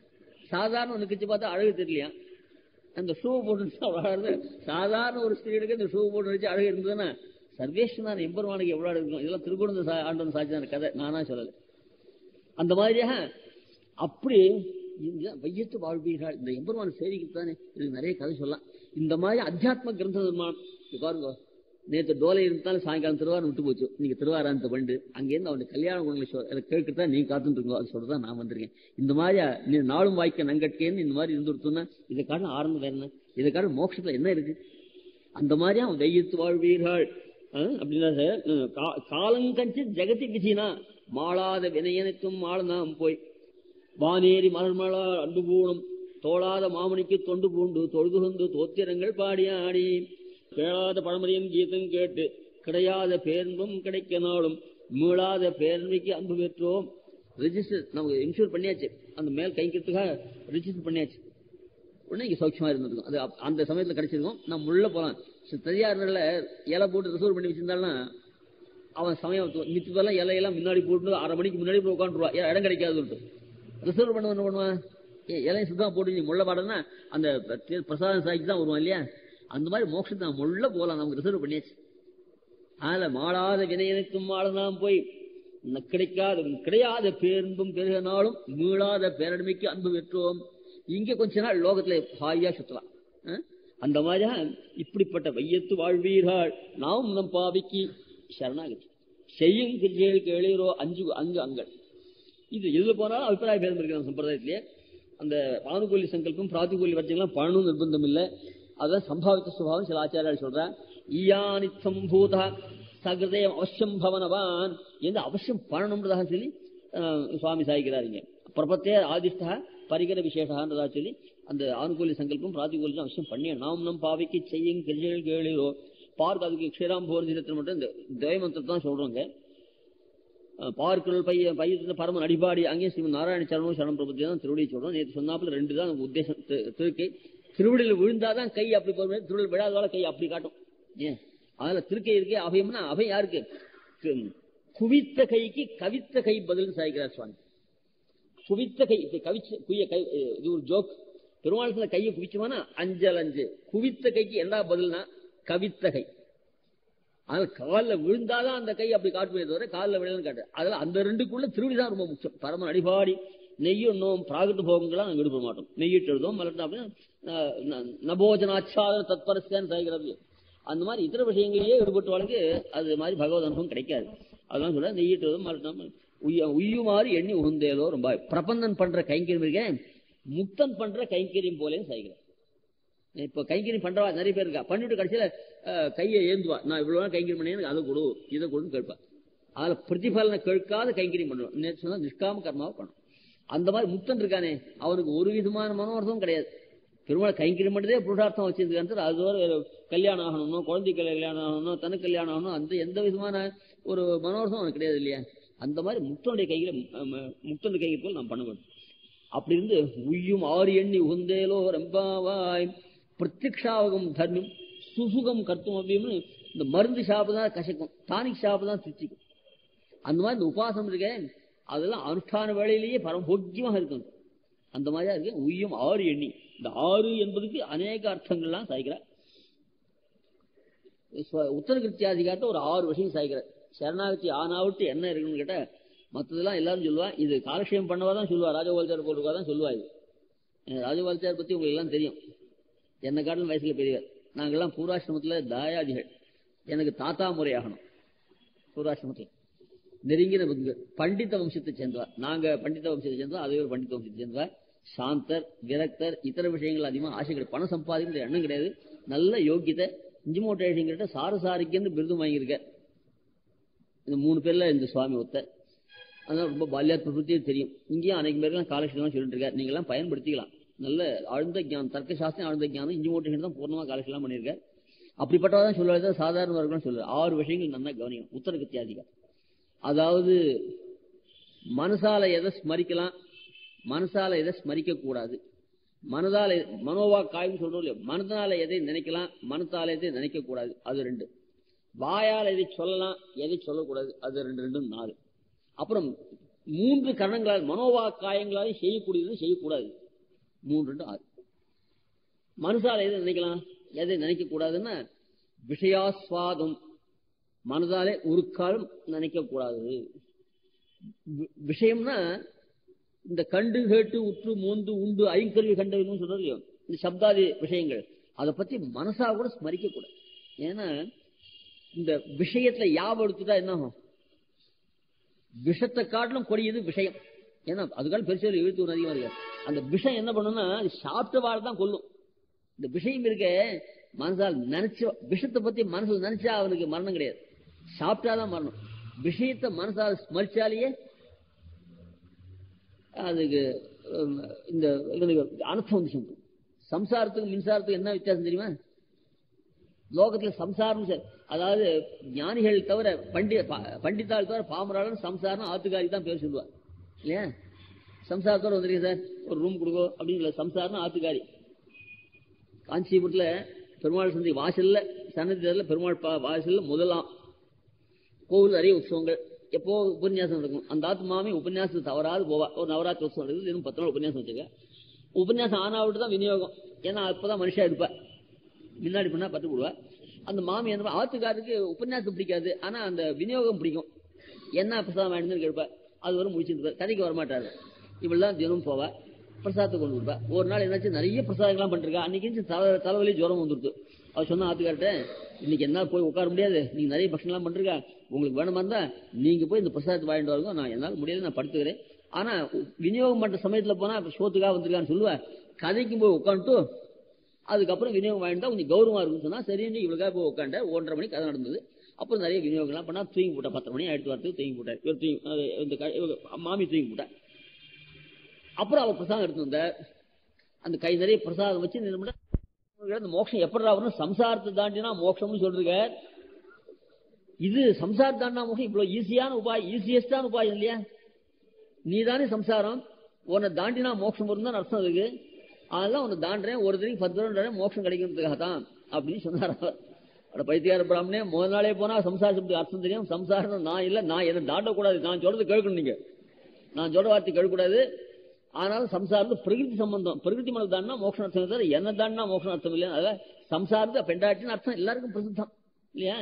சாதாரண நிக்கச்சு பார்த்தா அழகு தெரியலையா? அந்த ஷூவை போட்டு சாதாரண ஒரு ஸ்திரீனுக்கு இந்த ஷூவை போட்டு நடிச்சு அழகு இருந்ததுன்னா சர்வேஸ்வரன் எம்பெருமானுக்கு எவ்வளவு அழகு இருக்கும். இதெல்லாம் திருக்குறந்த ஆண்டவன் சாட்சியான கதை, நானா சொல்லல. அந்த மாதிரியாக அப்படி வையத்து வாழ்வீர்கள் இந்த எம்பெருமான சேவிக்குத்தானே இதுக்கு நிறைய கதை சொல்லலாம். இந்த மாதிரி அத்தியாத்ம கிரந்த நிர்மாணம் பாருங்க. நேற்று டோலை இருந்தாலும் சாயங்காலம் திருவாரூர் விட்டு போச்சு. நீங்க திருவாராந்த பண்டு அங்கேருந்து அவனுக்கு கல்யாண குணங்களை கேட்கறதா நீங்க காத்துட்டு இருக்கோம். அது சொல்றதா நான் வந்திருக்கேன். இந்த மாதிரி நீ நாளும் வாய்க்க நங்கட்கேன்னு இந்த மாதிரி இருந்துருத்தோம்னா இதை காரணம் ஆரம்பம் வேற என்ன, இதை காரணம் மோட்சத்துல என்ன இருக்கு? அந்த மாதிரியா அவன் வையத்து வாழ்வீர்கள் அப்படின்னா காலங்கஞ்சி ஜெகதி விதினா மாளாத வினையனுக்கும் மாளனாம் போய் வானேரி மலர்மலா அன்பு பூணும் தோளாத மாமணிக்கு தொண்டு பூண்டு தொழுதுகொண்டு தோத்திரங்கள் பாடி ஆடி கேளாத பழமறியும் கீதம் கேட்டு கிடையாத பேரன்பும் கிடைக்க நாளும் மீளாத பேரன்மைக்கு அன்பு பெற்றோம். ரிஜிஸ்டர் நமக்கு இன்சூர் பண்ணியாச்சு, அந்த மேல் கைக்கிறதுக்காக ரிஜிஸ்டர் பண்ணியாச்சு. உடனே இங்க சௌக்கியமா இருந்திருக்கும். அது அந்த சமயத்துல கிடைச்சிருக்கும். நம்ம உள்ள போலாம். தனியார்ல இலை போட்டு ரிசர்வ் பண்ணி வச்சிருந்தாலும் அவன் சமயம் மிச்ச பேர்லாம் இலையெல்லாம் முன்னாடி போட்டு அரை மணிக்கு முன்னாடி போய் உட்காந்துருவா. இடம் கிடைக்காது. ரிசர்வ் பண்ண என்ன பண்ணுவான்? இலையை சுத்தமா போட்டு நீ முள்ள பாடனா அந்த பிரசாதம் சாய்க்கு தான் வருவான் இல்லையா? அந்த மாதிரி மோட்சத்தை முள்ள போலாம். நமக்கு ரிசர்வ் பண்ணியாச்சு. அதனால மாளாத வினையனுக்கும் மாளனாம் போய் கிடைக்காத கிடையாத பேரன்பும் பெருகினாலும் மீளாத பேரன்மைக்கு அன்பு பெற்றோம். இங்க கொஞ்ச நாள் லோகத்துல ஹாயா சுத்தலாம். அந்த மாதிரியா இப்படிப்பட்ட வையத்து வாழ்வீர்கள் நாம் நம் பாவிக்கு சரணாகதி செய்யும் கிரிகள் கேளீரோ அஞ்சு அங்கு அங்கள். இது எதுல போனாலும் அபிப்பிராய பேதம் இருக்கிற சம்பிரதாயத்திலேயே அந்த ஆனுகூல்ய சங்கல்பம் பிராதிகூல்ய வர்ஜங்கள்லாம் பண்ணணும் நிர்பந்தம் இல்லை. அதான் சம்பாவித்த சுபாவம் சில ஆச்சாரியால் சொல்றார். ஈயானித்தம் பூதா சகிருதயம் அவசியம் பவனவான் என்று அவசியம் பண்ணணும்ன்றதாக சொல்லி சுவாமி சாய்க்கிறாருங்க. பிரபத்தே ஆதிஷ்டா பரிகர விசேஷன்றதா சொல்லி அந்த ஆனுகூல்ய சங்கல்பம் பிராதிகூல்யம் அவசியம் பண்ணி நாம் நம் பாவைக்கு செய்யும் கிரிகள் கேளோ பார்க்க அதுக்கு க்ஷீராம் போர்ஜனத்தில் மட்டும் இந்த துவயமந்திரத்தை தான் சொல்றோங்க. பார்க்கல் பைய பைய பரமன் அடிபாடி அங்கேயும் ஸ்ரீ நாராயண சரணம் சரணம் பிரபத்தி தான் திருவடியை சொல்றோம். நேற்று சொன்னாப்புல ரெண்டு தான் உத்தேசம். திருக்கை திருவடியில் விழுந்தாதான் கை அப்படி போற, திருவடியில் விழாதவால கை அப்படி காட்டும். ஏன் அதுல திருக்கை இருக்கே அபயம்னா அபயம் யாருக்கு? குவித்த கைக்கு கவித்த கை பதில் சாய்க்கிறார் சுவாமி. குவித்த கை கவிச்ச குய கை இது ஒரு ஜோக். பெருமாள் கையை குவிச்சுமானா அஞ்சல் அஞ்சு, குவித்த கைக்கு என்ன பதில்னா கவித்த கை. அதனால காலில் விழுந்தாதான் அந்த கை அப்படி காட்டுமே தவிர காலில் விழலன்னு காட்டு. அதில் அந்த ரெண்டுக்குள்ள திருவிடிதான் ரொம்ப முக்கியம். பரமன் அடிபாடி நெய்யொன்னும் பிராகிருத போகங்கள்லாம் நாங்கள் விடுபட மாட்டோம். நெய்யிட்டு எழுதும் மலர்னா அப்படின்னா நபோஜனாச்சாத தத்பரஸ்தான்னு சாய்கிறது. அந்த மாதிரி இதர விஷயங்களையே ஈடுபட்டுவாளுக்கு அது மாதிரி பகவத் அனுபவம் கிடைக்காது. அதெல்லாம் சொல்ல நெய்யிட்டு எழுதும் மலர்னா உய்ய உய்யுமாறு எண்ணி உகுந்தேதோ ரொம்ப பிரபந்தன் பண்ற கைங்கரியம் இருக்கேன் முக்தன் பண்ற கைங்கரியம் போலேன்னு சாய்கிறேன். இப்ப கைங்கரியம் பண்றவா நிறைய பேர் இருக்கா, பண்ணிட்டு கடைசியில கையை ஏந்துவா, நான் இவ்வளவு கைங்கரியம் பண்ணேன் அதை கொடு இதை கொடுன்னு கேட்பா. அதுல பிரதிபலனை கேட்காத கைங்கரியம் பண்ணுவோம். நேற்று சொன்னா நிஷ்காம கர்மாவை பண்ணும். அந்த மாதிரி முக்தன் இருக்கானே அவனுக்கு ஒரு விதமான மனோர்த்தமும் கிடையாது. பெருமாள் கைங்கரியம் பண்ணதே புருஷார்த்தம் வச்சிருக்காரு. அது ஒரு கல்யாணம் ஆகணும்னோ குழந்தை கல்யாணம் ஆகணும் தனக்கு கல்யாணம் ஆகணும் அந்த எந்த விதமான ஒரு மனோர்த்தம் அவனுக்கு கிடையாது இல்லையா. அந்த மாதிரி முக்தனுடைய கையில முக்தனுடைய கையில் போல் நாம் பண்ண வேண்டும். அப்படி இருந்து உய்யும் ஆறு எண்ணி உகந்தேலோ ரெம்பாவாய் பிரத்யக்ஷாவகம் தர்மம் சுசுகம் கர்த்தம் அப்படின்னு இந்த மருந்து ஷாப்பு தான் கசக்கும், டானிக் ஷாப்பு தான் சிரிச்சிக்கும். அந்த மாதிரி இந்த உபாசனம் இருக்க அதெல்லாம் அனுஷ்டான வேளையிலேயே பரம்போக்கியமாக இருக்கும். அந்த மாதிரியா இருக்கு உய்யும் ஆறு எண்ணி. இந்த ஆறு என்பதுக்கு அநேக அர்த்தங்கள்லாம் சாய்க்கிறார். உத்தரகிருத்தியாதிகாரத்தை ஒரு ஆறு விஷயம் சாய்க்கிறார். சரணாகத்தி ஆனாவிட்டு என்ன இருக்குன்னு கேட்டா மற்றதெல்லாம் எல்லாரும் சொல்லுவா. இது காலக்ஷேபம் பண்ணவா தான் சொல்லுவா, ராஜகோபால்சார் போட்டுருக்கா தான் சொல்லுவா. இது ராஜகோபால்சார் பத்தி உங்களுக்கு எல்லாம் தெரியும். என்ன காட்டிலும் வயசுல பெரியவர். நாங்கள்லாம் பூராசிரமத்துல தாயாதிகள். எனக்கு தாத்தா முறை ஆகணும். பூராசிரமத்தில் நெருங்கின புத்தர் பண்டித வம்சத்தை சேர்ந்தவார். நாங்க பண்டித வம்சத்தை சேர்ந்தவா, அதே ஒரு பண்டித வம்சத்தை சேர்ந்தவார். சாந்தர் விரக்தர் இதர விஷயங்கள் அதிகமாக ஆசை கிடையாது. பணம் சம்பாதிக்கிற எண்ணம் கிடையாது. நல்ல யோகியத்தை இஞ்சிமோட்டேஷன் சாரசாரிக்கு விருதும் வாங்கியிருக்க. இந்த மூணு பேர்ல இந்த சுவாமி ஒத்த. அதனால ரொம்ப பால்யாத் பிரபுத்தியே தெரியும். இங்கேயும் அனைக்கு பேருலாம் காலக்ஷேபம் சொல்லிட்டு இருக்காரு. நீங்க எல்லாம் பயன்படுத்திக்கலாம். நல்ல ஆழ்ந்த ஜானம் தர்க்க சாஸ்திரம் ஆழ்ந்த ஜானம் இஞ்சிமோட்டேஷன் தான் பூர்ணமா காலக்ஷேபம் பண்ணியிருக்காரு. அப்படிப்பட்டதான் சொல்லுவாரு. சாதாரண வர்க்கம் சொல்லுவார். ஆறு விஷயங்கள் நல்லா கவனிக்கணும். உத்தரகிருத்தியாதிகாரம் அதாவது மனசால எதை ஸ்மரிக்கலாம், மனசால எதை ஸ்மரிக்க கூடாது, மனதால மனோவா காயம் சொல்றோம் இல்லையா, மனதால எதை நினைக்கலாம் மனத்தால எதை நினைக்க கூடாது அது ரெண்டு, வாயால் எதை சொல்லலாம் எதை சொல்லக்கூடாது அது ரெண்டு ரெண்டும் நாலு. அப்புறம் மூன்று கரணங்களால் மனோவா காயங்களால் செய்யக்கூடியது செய்யக்கூடாது மூன்று ரெண்டு ஆறு. மனசால எதை நினைக்கலாம் எதை நினைக்க கூடாதுன்னா விஷயாஸ்வாதம் மனதாலே ஒரு காலம் நினைக்க கூடாது. விஷயம்னா இந்த கண்டு கேட்டு உற்று மோந்து உண்டு ஐங்கருவி கண்டவன்னு சொல்றோம் இல்லையோ, இந்த சப்தாதி விஷயங்கள் அதை பத்தி மனசா கூட ஸ்மரிக்க கூடாது. ஏன்னா இந்த விஷயத்துல யாபம் எடுத்துட்டா என்ன ஆகும், விஷத்தை காட்டிலும் கொடியது விஷயம். ஏன்னா அதுக்காக பெருசு எழுத்து ஒரு அதிகமா இருக்கு. அந்த விஷயம் என்ன பண்ணும்னா சாப்பிட்ட வாழ தான் கொல்லும். இந்த விஷயம் இருக்க மனசால் நினைச்ச விஷத்தை பத்தி மனசுல நினைச்சா அவனுக்கு மரணம் கிடையாது, சாப்பிட்டாதான் மரணம். விஷயத்தை மனசால் ஸ்மரிச்சாலேயே அதுக்கு இந்த அனர்த்தம் வந்து சொல்லும். சம்சாரத்துக்கு மின்சாரத்துக்கு என்ன வித்தியாசம் தெரியுமா? லோகத்துல சம்சாரம் அதாவது ஞானிகள் தவிர பண்டி பண்டித்தாள் தவிர பாமராளன் சம்சாரம் ஆத்துக்காரி தான் பேர் சொல்லுவார் இல்லையா. சம்சாரத்தோட வந்துருக்கீங்க சார் ஒரு ரூம் கொடுக்கோ அப்படிங்கிற சம்சாரம் ஆத்துக்காரி. காஞ்சிபுரத்துல பெருமாள் சந்தி வாசல்ல சன்னதியில பெருமாள் வாசல்ல முதலாம் கோவில் நிறைய உற்சவங்கள் எப்போ உபன்யாசம் நடக்கும். அந்த ஆத்து மாமி உபன்யாசம் தவறாது போவா. ஒரு நவராத்திரி உற்சவம் நடக்குது, இன்னும் பத்து நாள் உபன்யாசம் வச்சுக்க. உபன்யாசம் ஆனாவிட்டு தான் விநியோகம். ஏன்னா அப்பதான் மனுஷா இருப்பா, முன்னாடி பண்ணா பட்டு போடுவா. அந்த மாமி என்ன ஆத்துக்காருக்கு உபன்யாசம் பிடிக்காது, ஆனா அந்த விநியோகம் பிடிக்கும். என்ன பிரசாதம் வேணும்னு கேட்பா. அது வரும் முடிச்சுட்டு கதைக்கு வரமாட்டாரு. இவள்தான் தினம் போவா, பிரசாதத்தை கொண்டு கொடுப்பா. ஒரு நாள் என்னாச்சு நிறைய பிரசாதங்கள்லாம் பண்ணிருக்கா. அன்னைக்கு தலை தலைவலி ஜுரம் வந்துருது. அவர் சொன்னா ஆத்துக்கார்ட்ட இன்னைக்கு என்ன போய் உட்கார முடியாது, நீங்க நிறைய பட்சம்லாம் பண்றீங்க, உங்களுக்கு வேணுமா இருந்தா நீங்க போய் இந்த பிரசாதத்தை வாங்கிட்டு வரணும், நான் என்னால் முடியாது நான் படுத்துக்கிறேன். ஆனா விநியோகம் பண்ற சமயத்துல போனா சோத்துக்காக வந்திருக்கான்னு சொல்லுவேன். கதைக்கும் போய் உட்காந்துட்டு அதுக்கப்புறம் விநியோகம் வாங்கிட்டா கொஞ்சம் கௌரவமா இருக்குன்னு சொன்னா சரின்னு இவளுக்காக போய் உட்காண்ட ஒன்றரை மணிக்கு கதை நடந்தது. அப்புறம் நிறைய விநியோகம்லாம் பண்ணா தூங்கி போட்டா. பத்தரை மணி ஆயிரத்து வரத்துக்கு தூங்கி போட்டார். இவர் தூங்கி மாமி தூங்கி போட்டா. அப்புறம் அவர் பிரசாதம் எடுத்து வந்த அந்த கை நிறைய பிரசாதம் வச்சு அந்த மோட்சம் எப்படி ஆகணும், சம்சாரத்தை தாண்டினா மோட்சம்னு சொல்றீங்க. இது சம்சாரத்தை தாண்டினா மோட்சம் இவ்வளவு ஈஸியான உபாயம், ஈஸியஸ்டான உபாயம் இல்லையா? நீதானே சம்சாரம், உன்னை தாண்டினா மோட்சம் வரும் தான் அர்த்தம் இருக்கு. அதெல்லாம் உன்னை தாண்டேன், ஒரு தடவை பத்து ரூபாய் மோட்சம் கிடைக்கிறதுக்காக தான் அப்படின்னு சொன்னார் அவர். அட பைத்தியார பிராமணே, முதல் நாளே போனா சம்சாரத்துக்கு அர்த்தம் தெரியும். சம்சாரம் நான் இல்ல, நான் என்ன தாண்டக்கூடாது, நான் சொல்றது கேட்கணும். நீங்க நான் சொல்ற வார்த்தை கேட்கக்கூடாது. ஆனாலும் சம்சாரத்து பிரகிருதி சம்பந்தம், பிரகிருதி மனது தாண்டா மோட்சம் அர்த்தம் தவிர என்ன தாண்டா மோட்சம் அர்த்தம் இல்லையா? அதாவது சம்சாரத்து பெண்டாட்டின்னு அர்த்தம் எல்லாருக்கும் பிரசித்தம் இல்லையா?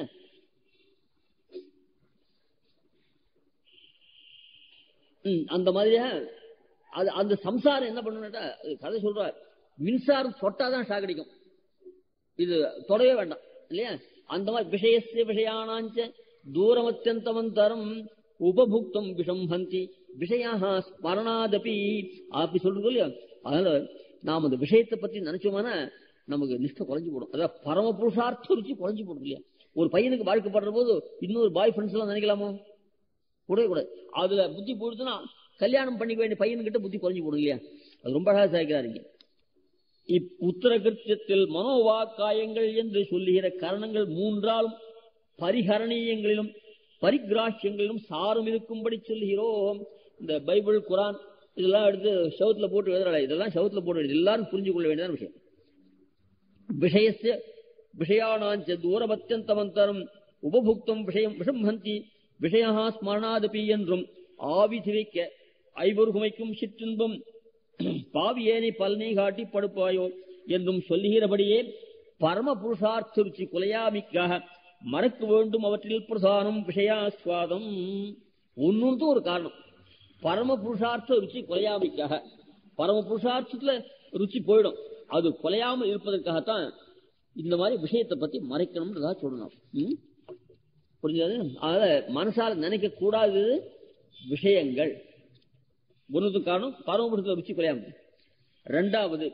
அந்த மாதிரியா அது அந்த சம்சாரம் என்ன பண்ணுட்டா கதை சொல்றார், மின்சாரம் தொட்டாதான் ஷாக் அடிக்கும், இது தொடவே வேண்டாம் இல்லையா? அந்த மாதிரி விஷயசிய விஷயானாஞ்ச தூரமத்தியந்தமந்தரம் உபபுக்தம் விஷம் ஹந்தி விஷயா ஸ்மரணாதபி அப்படி சொல்றது இல்லையா? அதனால நாம் அந்த விஷயத்தை பத்தி நினைச்சோம்னா நமக்கு நிஷ்டை குறைஞ்சு போடும். அதாவது பரம புருஷார்த்த ருச்சி குறைஞ்சு போடும் இல்லையா? ஒரு பையனுக்கு வாழ்க்கைப்படுற போது இன்னொரு பாய் ஃப்ரெண்ட்ஸ் எல்லாம் நினைக்கலாமோ? கூடவே கூடாது. அதுல புத்தி போடுதுன்னா கல்யாணம் பண்ணிக்க வேண்டிய பையன்கிட்ட புத்தி குறைஞ்சு போடும் இல்லையா? அது ரொம்ப அழகா சாய்க்கிறாருங்க. இப்புத்திர கிருத்தியத்தில் மனோவாக்காயங்கள் என்று சொல்லுகிற கரணங்கள் மூன்றாலும் பரிகரணீயங்களிலும் பரிகிராட்சியங்களிலும் சாரம் இருக்கும்படி சொல்லுகிறோம். இந்த பைபிள் குரான் இதெல்லாம் எடுத்து சவுத்துல போட்டு எழுதுறாள், இதெல்லாம் சவுத்துல போட்டு எழுது, எல்லாரும் புரிஞ்சு கொள்ள வேண்டியதான விஷயம். விஷயசிய விஷயானாஞ்ச தூரமத்தியந்தமந்தரம் உபபுக்தம் விஷயம் விஷம்பந்தி விஷயா ஸ்மரணாதபி என்றும் ஆவிதி வைக்க ஐவருகுமைக்கும் சிற்றின்பம் பாவியேனை பல்னை காட்டி படுப்பாயோ என்றும் சொல்லுகிறபடியே பரம புருஷார்த்த ருச்சி குலையாமிக்காக மறக்க வேண்டும் அவற்றில் பிரதானம் விஷயாஸ்வாதம். ஒன்னு ஒரு காரணம், பரம புருஷார்த்த ருச்சி குலையாமிக்காக. பரம புருஷார்த்தத்துல ருச்சி போயிடும், அது குலையாமல் இருப்பதற்காகத்தான் இந்த மாதிரி விஷயத்தை பத்தி மறைக்கணும்ன்றதா சொல்லணும். புரிஞ்சது? அதனால மனசால நினைக்க கூடாது விஷயங்கள் ஒன்று காரணம், பரமபுருஷத்துல ருச்சி குலையாம. ரெண்டாவது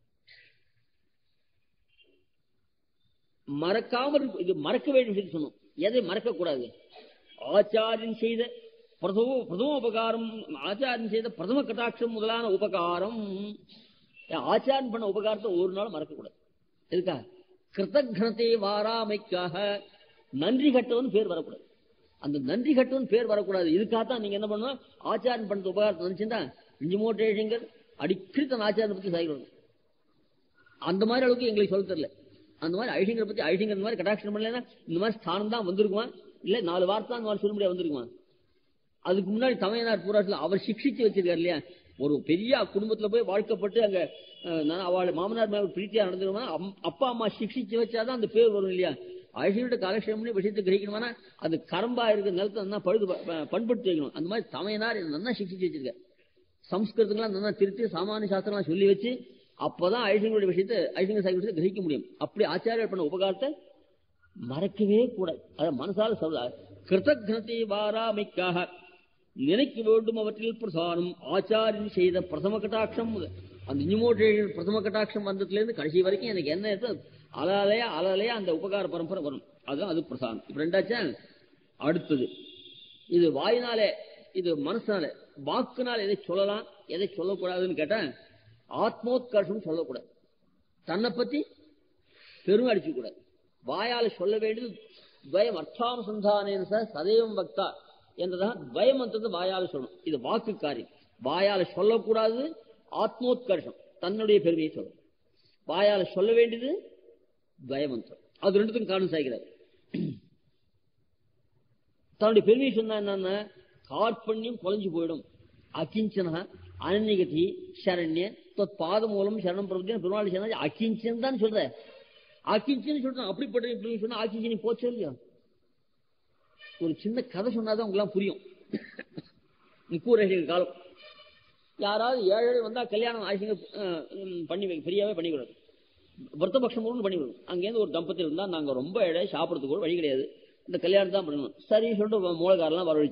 மறக்காமல், இது மறக்க வேண்டிய விஷயம் சொன்னோம். எதை மறக்க கூடாது? ஆச்சாரியன் செய்த பிரதம பிரதம உபகாரம், ஆச்சாரியன் செய்த பிரதம கட்டாட்சம் முதலான உபகாரம். ஆச்சாரியன் பண்ண உபகாரத்தை ஒரு நாள் மறக்க கூடாது. எதுக்கா? கிருத்தக்னத்தை வாராமைக்காக. நன்றி கட்டவன் பேர் வரக்கூடாது, அந்த நன்றி கட்டவன் பேர் வரக்கூடாது. இதுக்காகத்தான் நீங்க என்ன பண்ணுவோம், ஆச்சாரியன் பண்ண உபகாரத்தை நினைச்சுட்டா இஞ்சிமோட்டேஷங்கர் அடிக்கடி தன் ஆச்சாரியனை பத்தி சாய்க்கணும். அந்த மாதிரி அளவுக்கு எங்களுக்கு சொல்ல தெரியல. அந்த மாதிரி ஐஷங்கரை பத்தி ஐஷங்கர் இந்த மாதிரி கட்டாட்சம் பண்ணலன்னா இந்த மாதிரி ஸ்தானம் தான் வந்திருக்குமா, இல்ல நாலு வார்த்தை அந்த மாதிரி சொல்ல முடியாது வந்திருக்குமா? அதுக்கு முன்னாடி தமையனார் பூராட்டில் அவர் சிக்ஷிச்சு வச்சிருக்காரு இல்லையா? ஒரு பெரிய குடும்பத்துல போய் வாழ்க்கப்பட்டு அங்க அவள் மாமனார் பிரீத்தியா நடந்துருமா, அப்பா அம்மா சிக்ஷிச்சு வச்சாதான் அந்த பேர் வரும் இல்லையா? ஐஷங்கர்கிட்ட காலக்ஷேபம் பண்ணி விஷயத்தை கிரகிக்கணும்னா அது கரம்பா இருக்கிற நிலத்தை நல்லா பழுது பண்படுத்தி வைக்கணும். அந்த மாதிரி தமையனார் நல்லா சிக்ஷிச்சு வச்சிருக்க, சம்ஸ்கிருதங்களாம் நல்லா திருத்தி சாமானிய சாஸ்திரம் சொல்லி வச்சு அப்பதான் ஐஷங்களுடைய விஷயத்தை ஐஷங்கர் சாஹிப் விஷயத்தை கிரகிக்க முடியும். அப்படி ஆச்சாரியர் பண்ண உபகாரத்தை மறக்கவே கூடாது. அதை மனசால சொல்ல கிருத்தக்னத்தை வாராமைக்காக நினைக்க வேண்டும் அவற்றில் பிரதானம் ஆச்சாரியன் செய்த பிரதம கட்டாட்சம். அந்த இனிமோட்டேஷன் பிரதம கட்டாட்சம் வந்ததுல இருந்து கடைசி வரைக்கும் எனக்கு என்ன இருக்கு, அலாலையா அலாலையா அந்த உபகார பரம்பரை வரும். அதுதான் அது பிரதானம். இப்ப ரெண்டாச்சா அடுத்தது இது வாயினாலே, இது மனசால, வாக்குனால எதை சொல்லலாம் எதை சொல்லக்கூடாதுன்னு கேட்டா ஆத்மோத்கர்ஷம் சொல்லக்கூடாது, தன்னை பத்தி பெருமை அடிச்சு கூடாது. வாயால சொல்ல வேண்டியது துவயம் அர்த்தானுசந்தானேன சதேவம் பக்தா என்றதான் துவயம் வந்தது வாயால சொல்லணும். இது வாக்கு காரியம். வாயால சொல்லக்கூடாது ஆத்மோத்கர்ஷம், தன்னுடைய பெருமையை சொல்லணும். வாயால சொல்ல வேண்டியது துவயமந்திரம். அது ரெண்டுத்துக்கும் காரணம் சாய்க்கிறார். தன்னுடைய பெருமையை சொன்னா என்னன்னா கார்பண்யம் குலைஞ்சு போயிடும். அகிஞ்சனா அனநிகதி சரண்ய பாத மூலம் சரணம் பிரபுத்தின பெருமாள் சொன்னா அகிஞ்சன் தான் சொல்ற. அகிஞ்சன் சொல்றான், அப்படிப்பட்ட இப்படி சொன்னா அகிஞ்சனி போச்சு இல்லையா? ஒரு சின்ன கதை சொன்னாதான் உங்களுக்கு புரியும். முக்கூரேஷன் காலம் யாராவது ஏழை வந்தா கல்யாணம் ஆசிங்க பண்ணி வைக்க பெரியாவே பண்ணிக்கூடாது, விரதபக்ஷம் பண்ணிவிடும். அங்கேருந்து ஒரு தம்பத்தில் இருந்தா நாங்க ரொம்ப ஏழை, சாப்பிடறதுக்கு கூட வழி கிடையாது, இந்த கல்யாணம் தான் பண்ணணும். சரி சொல்லிட்டு மூலக்காரெல்லாம் வரவழைச்சு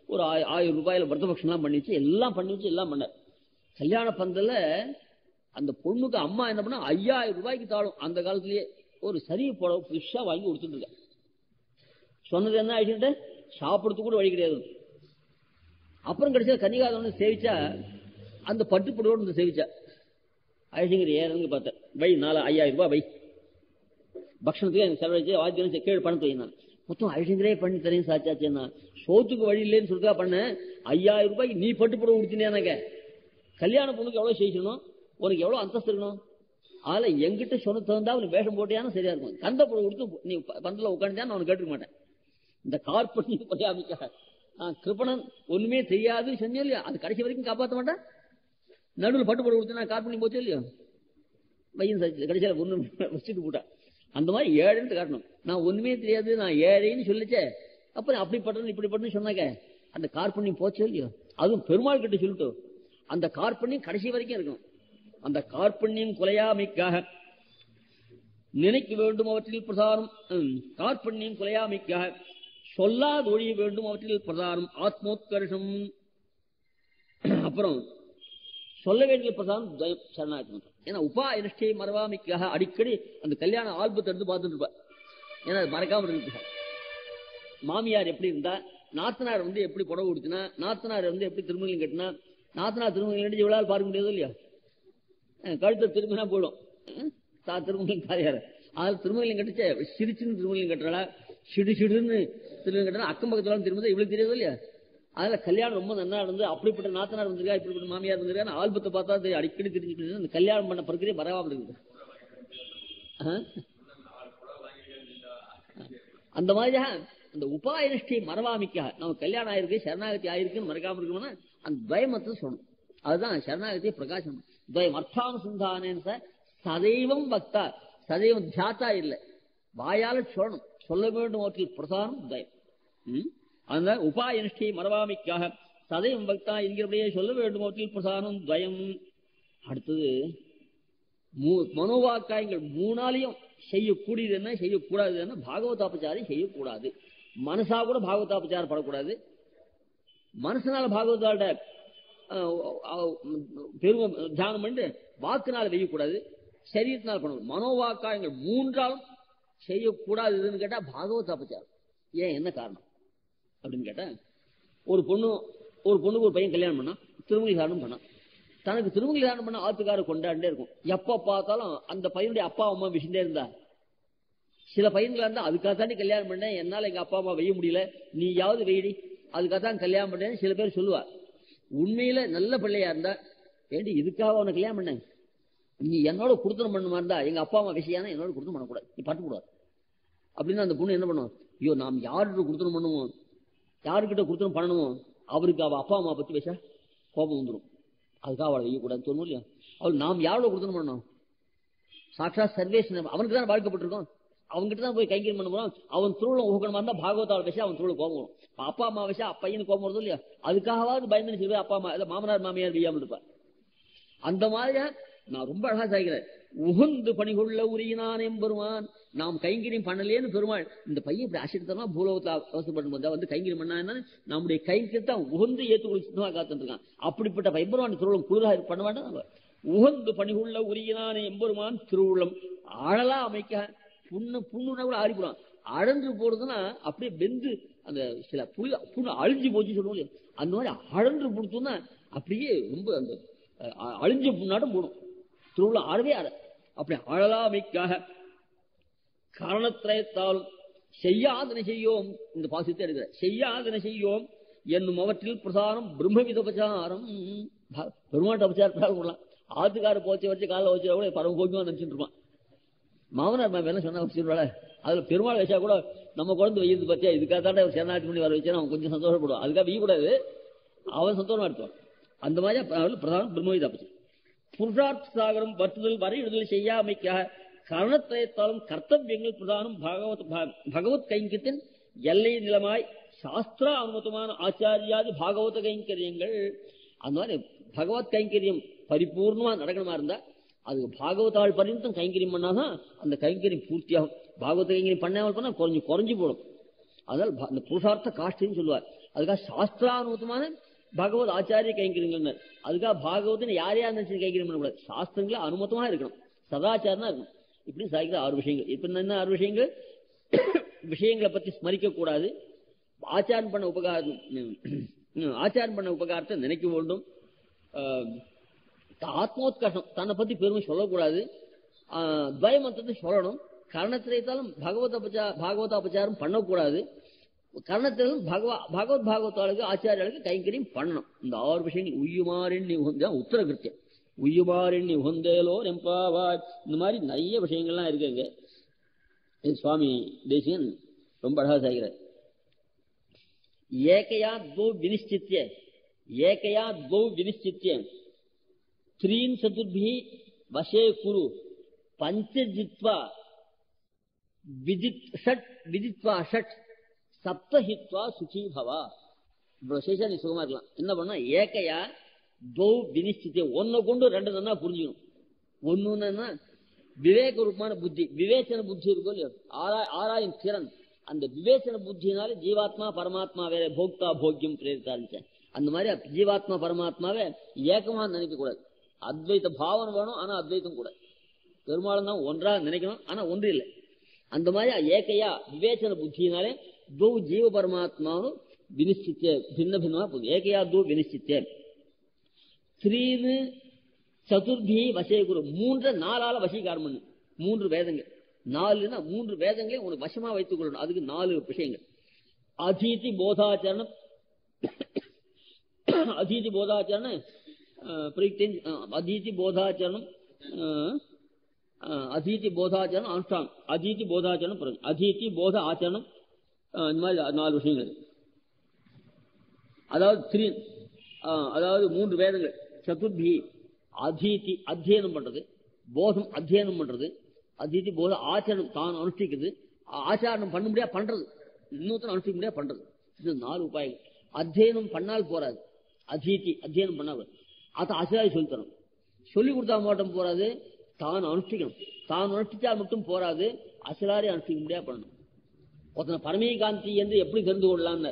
ஒரு ஆயிரம் ரூபாயில விரதபக்ஷம் எல்லாம் பண்ணி வச்சு எல்லாம் பண்ணி வச்சு எல்லாம் பண்ண கல்யாண பந்தல அந்த பொண்ணுக்கு அம்மா என்ன பண்ணா ஐயாயிரம் ரூபாய்க்கு தாழும் அந்த காலத்திலேயே ஒரு சரி புடவை புதுசா வாங்கி கொடுத்துட்டு இருக்க. சொன்னது என்ன ஆயிட்டு சாப்பிடுறது கூட வழி கிடையாது. அப்புறம் கடைசியா கன்னிகாதவனை சேவிச்சா அந்த பட்டு புடவோடு சேவிச்சா ஐசிங்கிற ஏறன்னு பார்த்தேன் வை நாலு ஐயாயிரம் ரூபாய் வை பக்ஷணத்துக்கு எனக்கு செலவழிச்சு வாத்தியம் கீழே பணத்து வைனான் மொத்தம் ஐசிங்கரே பண்ணி தரேன் சாச்சாச்சுன்னா சோத்துக்கு வழி இல்லைன்னு சொல்லிட்டா பண்ண ஐயாயிரம் ரூபாய்க்கு நீ பட்டு புடவை கொடுத்தினேனாக்க கல்யாண பொண்ணுக்கு எவ்வளவு செய்யணும் உனக்கு எவ்வளவு அந்தஸ்து இருக்கணும். அதுல எங்கிட்ட சொன்ன தகுந்தா அவனுக்கு வேஷம் போட்டியானு சரியா இருக்கும். கந்த புடவை கொடுத்து நீ பந்தல உட்காந்துட்டான்னு அவனுக்கு கேட்டுக்க மாட்டேன். இந்த கார்பண்ணி பரியாமிக்க கிருப்பணன் ஒண்ணுமே தெரியாது செஞ்சோம் இல்லையா அது கடைசி வரைக்கும் காப்பாற்ற மாட்டேன். நடுவில் பட்டு புடவை கொடுத்து நான் கார்பண்ணி போச்சோ இல்லையோ பையன் கடைசியில ஒண்ணு வச்சுட்டு போட்டான். அந்த மாதிரி ஏழைன்னு காட்டணும். நான் ஒண்ணுமே தெரியாது நான் ஏழைன்னு சொல்லிச்சே அப்புறம் அப்படி பட்டணும் இப்படி பட்டணும் சொன்னாக்க அந்த கார்பண்ணி போச்சோ இல்லையோ. அதுவும் பெருமாள் கிட்ட சொல்லிட்டு அந்த கார்பண்ணி கடைசி வரைக்கும் இருக்கணும். அந்த கார்பண்யம் கொலையாமைக்காக நினைக்க வேண்டும் அவற்றில் பிரதானம் கார்பண்யம் கொலையாமைக்காக சொல்லாது ஒழிய வேண்டும் அவற்றில் பிரதானம் ஆத்மோத்கர்ஷம். அப்புறம் சொல்ல வேண்டிய பிரதானம் துவயம் சரணாகதி. ஏன்னா உபா நிஷ்டை மறவாமைக்காக அடிக்கடி அந்த கல்யாண ஆல்பத்தை எடுத்து பார்த்துட்டு இருப்பா. ஏன்னா அது மறக்காம இருக்கு. மாமியார் எப்படி இருந்தா நாத்தனார் வந்து எப்படி புடவை கொடுத்தினா நாத்தனார் வந்து எப்படி திருமணம் கட்டினா நாத்தனார் திருமணம் கட்டி இவ்வளவு பார்க்க முடியாது இல்லையா. கழுத்தை திரும்பினா போயிடும் தா திருமணம் காரியார அதில் திருமணம் கட்டிச்சே சிரிச்சுன்னு திருமணம் கட்டுறாளா சிடு சிடுன்னு திருமணம் கட்டுறா அக்கம் பக்கத்துல திரும்ப இவ்வளவு தெரியாது இல்லையா. அதுல கல்யாணம் ரொம்ப நல்லா இருந்து அப்படிப்பட்ட நாத்தனார் வந்திருக்கா இப்படிப்பட்ட மாமியார் வந்திருக்கா ஆல்பத்தை பார்த்தா அடிக்கடி தெரிஞ்சுக்கிட்டு அந்த கல்யாணம் பண்ண பிரக்கிரியை வரவாமல் இருக்குது. அந்த மாதிரியா அந்த உபாய நிஷ்டை மறவாமிக்காக நம்ம கல்யாணம் ஆயிருக்கு சரணாகதி ஆயிருக்குன்னு மறக்காம இருக்கணும்னா அந்த துவயமத்தை சொல்லணும். அதுதான் சரணாகதியை பிரகாசம். துவயம் அர்த்தானுசந்தான சதைவம் பக்தா சதைவம் தியாத்தா இல்லை வாயால சொல்லணும் சொல்ல வேண்டும் அவற்றில் பிரதானம் துவயம். அந்த உபாய நிஷ்டை மறவாமிக்காக சதைவம் பக்தா என்கிறபடியே சொல்ல வேண்டும் அவற்றில் பிரதானம் துவயம். அடுத்தது மனோவாக்காயங்கள் மூணாலையும் செய்யக்கூடியது என்ன செய்யக்கூடாது என்ன பாகவதாபச்சாரம் செய்யக்கூடாது. மனசா கூட பாகவதாபச்சாரம் படக்கூடாது. மனசனால பாகவதாட பெருமை தியானம் பண்ணி வாக்குனால வெய்யக்கூடாது சரீரத்தினால் பண்ணணும். மனோவாக்காயங்கள் மூன்றாலும் செய்யக்கூடாதுன்னு கேட்டா பாகவதாபச்சாரம். ஏன் என்ன காரணம் அப்படின்னு கேட்டா ஒரு பொண்ணு ஒரு பொண்ணுக்கு ஒரு பையன் கல்யாணம் பண்ணா திருமணி தாரணம் பண்ணா தனக்கு திருமணி தாரணம் பண்ண ஆத்துக்கார கொண்டாண்டே இருக்கும். எப்ப பார்த்தாலும் அந்த பையனுடைய அப்பா அம்மா விஷயண்டே இருந்தா சில பையன்களா இருந்தா அதுக்காகத்தாண்டி கல்யாணம் பண்ணேன் என்னால எங்க அப்பா அம்மா வெய்ய முடியல நீயாவது வெயிடி அதுக்காகத்தான் கல்யாணம் பண்ணேன்னு சில பேர் சொல்லுவா. உண்மையில நல்ல பிள்ளையா இருந்தா ஏண்டி இதுக்காக அவனை கல்யாணம் பண்ண நீ என்னோட குடுத்தனம் பண்ணுமா இருந்தா எங்க அப்பா அம்மா விஷயம் என்னோட குடுத்தனம் பண்ணக்கூடாது நீ பட்டுக்கூடாது அப்படின்னு அந்த பொண்ணு என்ன பண்ணுவோம். ஐயோ நாம் யாருக்கு குடுத்தனம் பண்ணுவோம் யாருக்கிட்ட குடுத்தனம் பண்ணணுமோ அவருக்கு அவ அப்பா அம்மா பத்தி பேச கோபம் வந்துடும். அதுக்காக அவளை வெய்யக்கூடாது தோணும் இல்லையா. அவள் நாம் யாரோட குடுத்தனம் பண்ணணும் சாட்சாத் சர்வேஸ்வரன் அவனுக்கு தான் வாழ்க்கப்பட்டிருக்கோம். அவங்ககிட்ட தான் போய் கைங்கரியம் பண்ண போறோம். அவன் திருவிழம் ஊக்கணுமா இருந்தா பாகவதாவோட பேச அவன் திருவிழா கோபம் வரும். அப்பா அம்மா விஷா பையனுக்கு கோபம் வருது இல்லையா. அதுக்காகவாது பயந்து செய்வேன் அப்பா அம்மா மாமனார் மாமியார் வெய்யாமல் இருப்பா. அந்த மாதிரியா நான் ரொம்ப அழகா சாய்க்கிறேன். உகந்து பணிகொள்ள உரியினான் எம்பெருமான் நாம் கைங்கரியம் பண்ணலேன்னு பெருமாள் இந்த பையன் இப்படி ஆசிரியத்தமா பூலோகத்தை அவசரப்படும் போதா வந்து கைங்கரியம் பண்ணா நம்முடைய கைங்கரியத்தை உகந்து ஏற்றுக்கொள்ள காத்துட்டு இருக்கான். அப்படிப்பட்ட பெருமான் திருவிழம் குளிராக பண்ண வேண்டாம். உகந்து பணிகொள்ள உரியினான் எம்பெருமான் திருவுள்ளம் ஆழலா அமைக்க புண்ணு புண்ணுனா கூட ஆறிப்படும். அழன்று போறதுன்னா அப்படியே வெந்து அந்த சில புளி புண்ணு அழிஞ்சு போச்சு சொல்லுவோம். அந்த மாதிரி அழன்று கொடுத்தோம்னா அப்படியே ரொம்ப அந்த அழிஞ்ச புண்ணாட்டம் போடும். திருவிழா ஆழவே ஆட அப்படி அழலாமைக்காக காரணத்திரயத்தால் செய்யாதனை செய்யோம் இந்த பாசித்தை எடுக்கிற செய்யாதனை செய்யோம் என்னும் அவற்றில் பிரசாரம் பிரம்மவித உபச்சாரம் பெருமாட்ட உபச்சாரத்தாக விடலாம். ஆத்துக்கார போச்சை வச்சு காலைல வச்சா கூட பரம கோபியமா நினைச்சுட்டு இருப்பான். மாமனார் மேம் என்ன சொன்னா வச்சுருவாள அதுல பெருமாள் வச்சா கூட நம்ம குழந்தை வைக்கிறது பத்தியா இதுக்காக தாண்ட சரணாட்சி பண்ணி வர வச்சா அவன் கொஞ்சம் சந்தோஷப்படுவான். அதுக்காக வீ கூடாது அவன் சந்தோஷமா எடுத்துவான். அந்த மாதிரி பிரதானம் பிரம்மவித உபச்சாரம். புருஷார்த்த சாகரம் வற்றுதல் வரையிடுதல் செய்யாமைக்காக கரணத்திரயத்தாலும் கர்த்தவியங்கள் பிரதானம் பாகவத் பகவத் கைங்கத்தின் எல்லை நிலமாய் சாஸ்திர அனுமதமான ஆச்சாரியாதி பாகவத கைங்கரியங்கள். அந்த மாதிரி பகவத் கைங்கரியம் பரிபூர்ணமா நடக்கணுமா இருந்தா அது பாகவதாள் பரிந்தும் கைங்கரியம் பண்ணாதான் அந்த கைங்கரியம் பூர்த்தியாகும். பாகவத கைங்கரியம் பண்ணாமல் பண்ணா குறைஞ்சு குறைஞ்சு போடும். அதனால அந்த புருஷார்த்த காஷ்டின்னு சொல்லுவார். அதுக்காக சாஸ்திரானுகமான பகவத் ஆச்சாரிய கைங்கரியங்கள். அதுக்காக பாகவதன் யார் யார் நினைச்சு கைங்கரியம் பண்ணக்கூடாது, சாஸ்திரங்களை அனுமதமா இருக்கணும், சதாச்சாரமா இருக்கணும். இப்படி சாய்க்கிற ஆறு விஷயங்கள். இப்ப என்ன ஆறு விஷயங்கள்? விஷயங்களை பத்தி ஸ்மரிக்க கூடாது, ஆச்சாரம் பண்ண உபகாரம் ஆச்சாரம் பண்ண உபகாரத்தை நினைக்க வேண்டும், ஆத்மோத்கர்ஷம் தன்னை பத்தி பெருமை சொல்லக்கூடாது, துவயமந்திரத்தை சொல்லணும், கர்ணத்திரைத்தாலும் பகவத் அபச்சார பாகவத அபச்சாரம் பண்ணக்கூடாது, கர்ணத்திலும் பகவ பகவத் பாகவதாளுக்கு ஆச்சாரியாளுக்கு கைங்கரியம் பண்ணணும். இந்த ஆறு விஷயங்கள் உய்யுமாறெண்ணி உகந்த உத்தர கிருத்தியம், உய்யுமாறெண்ணி உகந்தேலோ ரெம்பாவாய், இந்த மாதிரி நிறைய விஷயங்கள்லாம் இருக்குங்க. சுவாமி தேசிகன் ரொம்ப அழகா செய்கிறார். ஏகையா தோ வினிஷ்சித்ய ஏகையா தோ வினிஷ்சித்ய த்ரீன் சதுர்பி வசே குரு பஞ்சஜித்வா விதித் ஷட் விதித்வா ஷட் சப்தஹித்வா சுகி பவா. இவ்வளவு சேஷா நீ சுகமா இருக்கலாம். என்ன பண்ணா ஏகையா தோ வினிஷ்சித்ய, ஒன்ன கொண்டு ரெண்டு தானே புரிஞ்சுக்கணும். ஒன்னு விவேக ரூபமான புத்தி, விவேச்சன புத்தி இருக்கும் இல்லையோ, ஆரா ஆராயும் திறன், அந்த விவேச்சன புத்தினால ஜீவாத்மா பரமாத்மா வேற போக்தா போக்கியம் பிரேரித்தாரு. அந்த மாதிரி ஜீவாத்மா பரமாத்மாவை ஏக்கமா நினைக்க கூடாது. அத்வைத பாவனை வேணும், ஆனா அத்வைத்தம் கூட பெரும்பாலும் தான் ஒன்றா நினைக்கணும், ஆனா ஒன்று இல்லை. அந்த மாதிரி ஏக்கையா விவேச்சன புத்தியினாலே தோ ஜீவ பரமாத்மாவும் வினிச்சித்த பின்ன பின்னமா போகுது. ஏக்கையா தோ வினிச்சித்த ஸ்ரீனு சதுர்பி வசே குரு, மூன்று நாலால வசீகாரம் பண்ணு. மூன்று வேதங்கள், நாலுன்னா மூன்று வேதங்களே உனக்கு வசமா வைத்துக் கொள்ளணும். அதுக்கு நாலு விஷயங்கள். அதீதி போதாச்சரணம், அதீதி போதாச்சரணம் அதீதி போதாச்சரணம் அதீதி போதாச்சரணம் அனுஷ்டானம், அதீதி போதாச்சரணம் அதீதி போத ஆச்சரணம், இந்த மாதிரி நாலு விஷயங்கள். அதாவது த்ரீ, அதாவது மூன்று வேதங்கள். சதுர்பி அதீதி அத்தியனம் பண்றது, போதம் அத்தியனம் பண்றது, அதீதி போத ஆச்சரணம் தான் அனுஷ்டிக்கிறது, ஆச்சாரணம் பண்ண முடியா பண்றது, இன்னொருத்தர் அனுஷ்டிக்க முடியா பண்றது. இது நாலு உபாயங்கள். அத்தியனம் பண்ணால் போறாது, அதீதி அத்தியனம் பண்ணால் அதை ஆச்சாரிய சொல்லி தரணும். சொல்லி கொடுத்தா மட்டும் போறாது, தான் அனுஷ்டிக்கணும். தான் அனுஷ்டிச்சால் மட்டும் போராது, அசலாரி அனுஷ்டிக்க முடியா பண்ணணும். ஒருத்தனை பரமேகாந்தி என்று எப்படி தெரிந்து கொள்ளலான்னு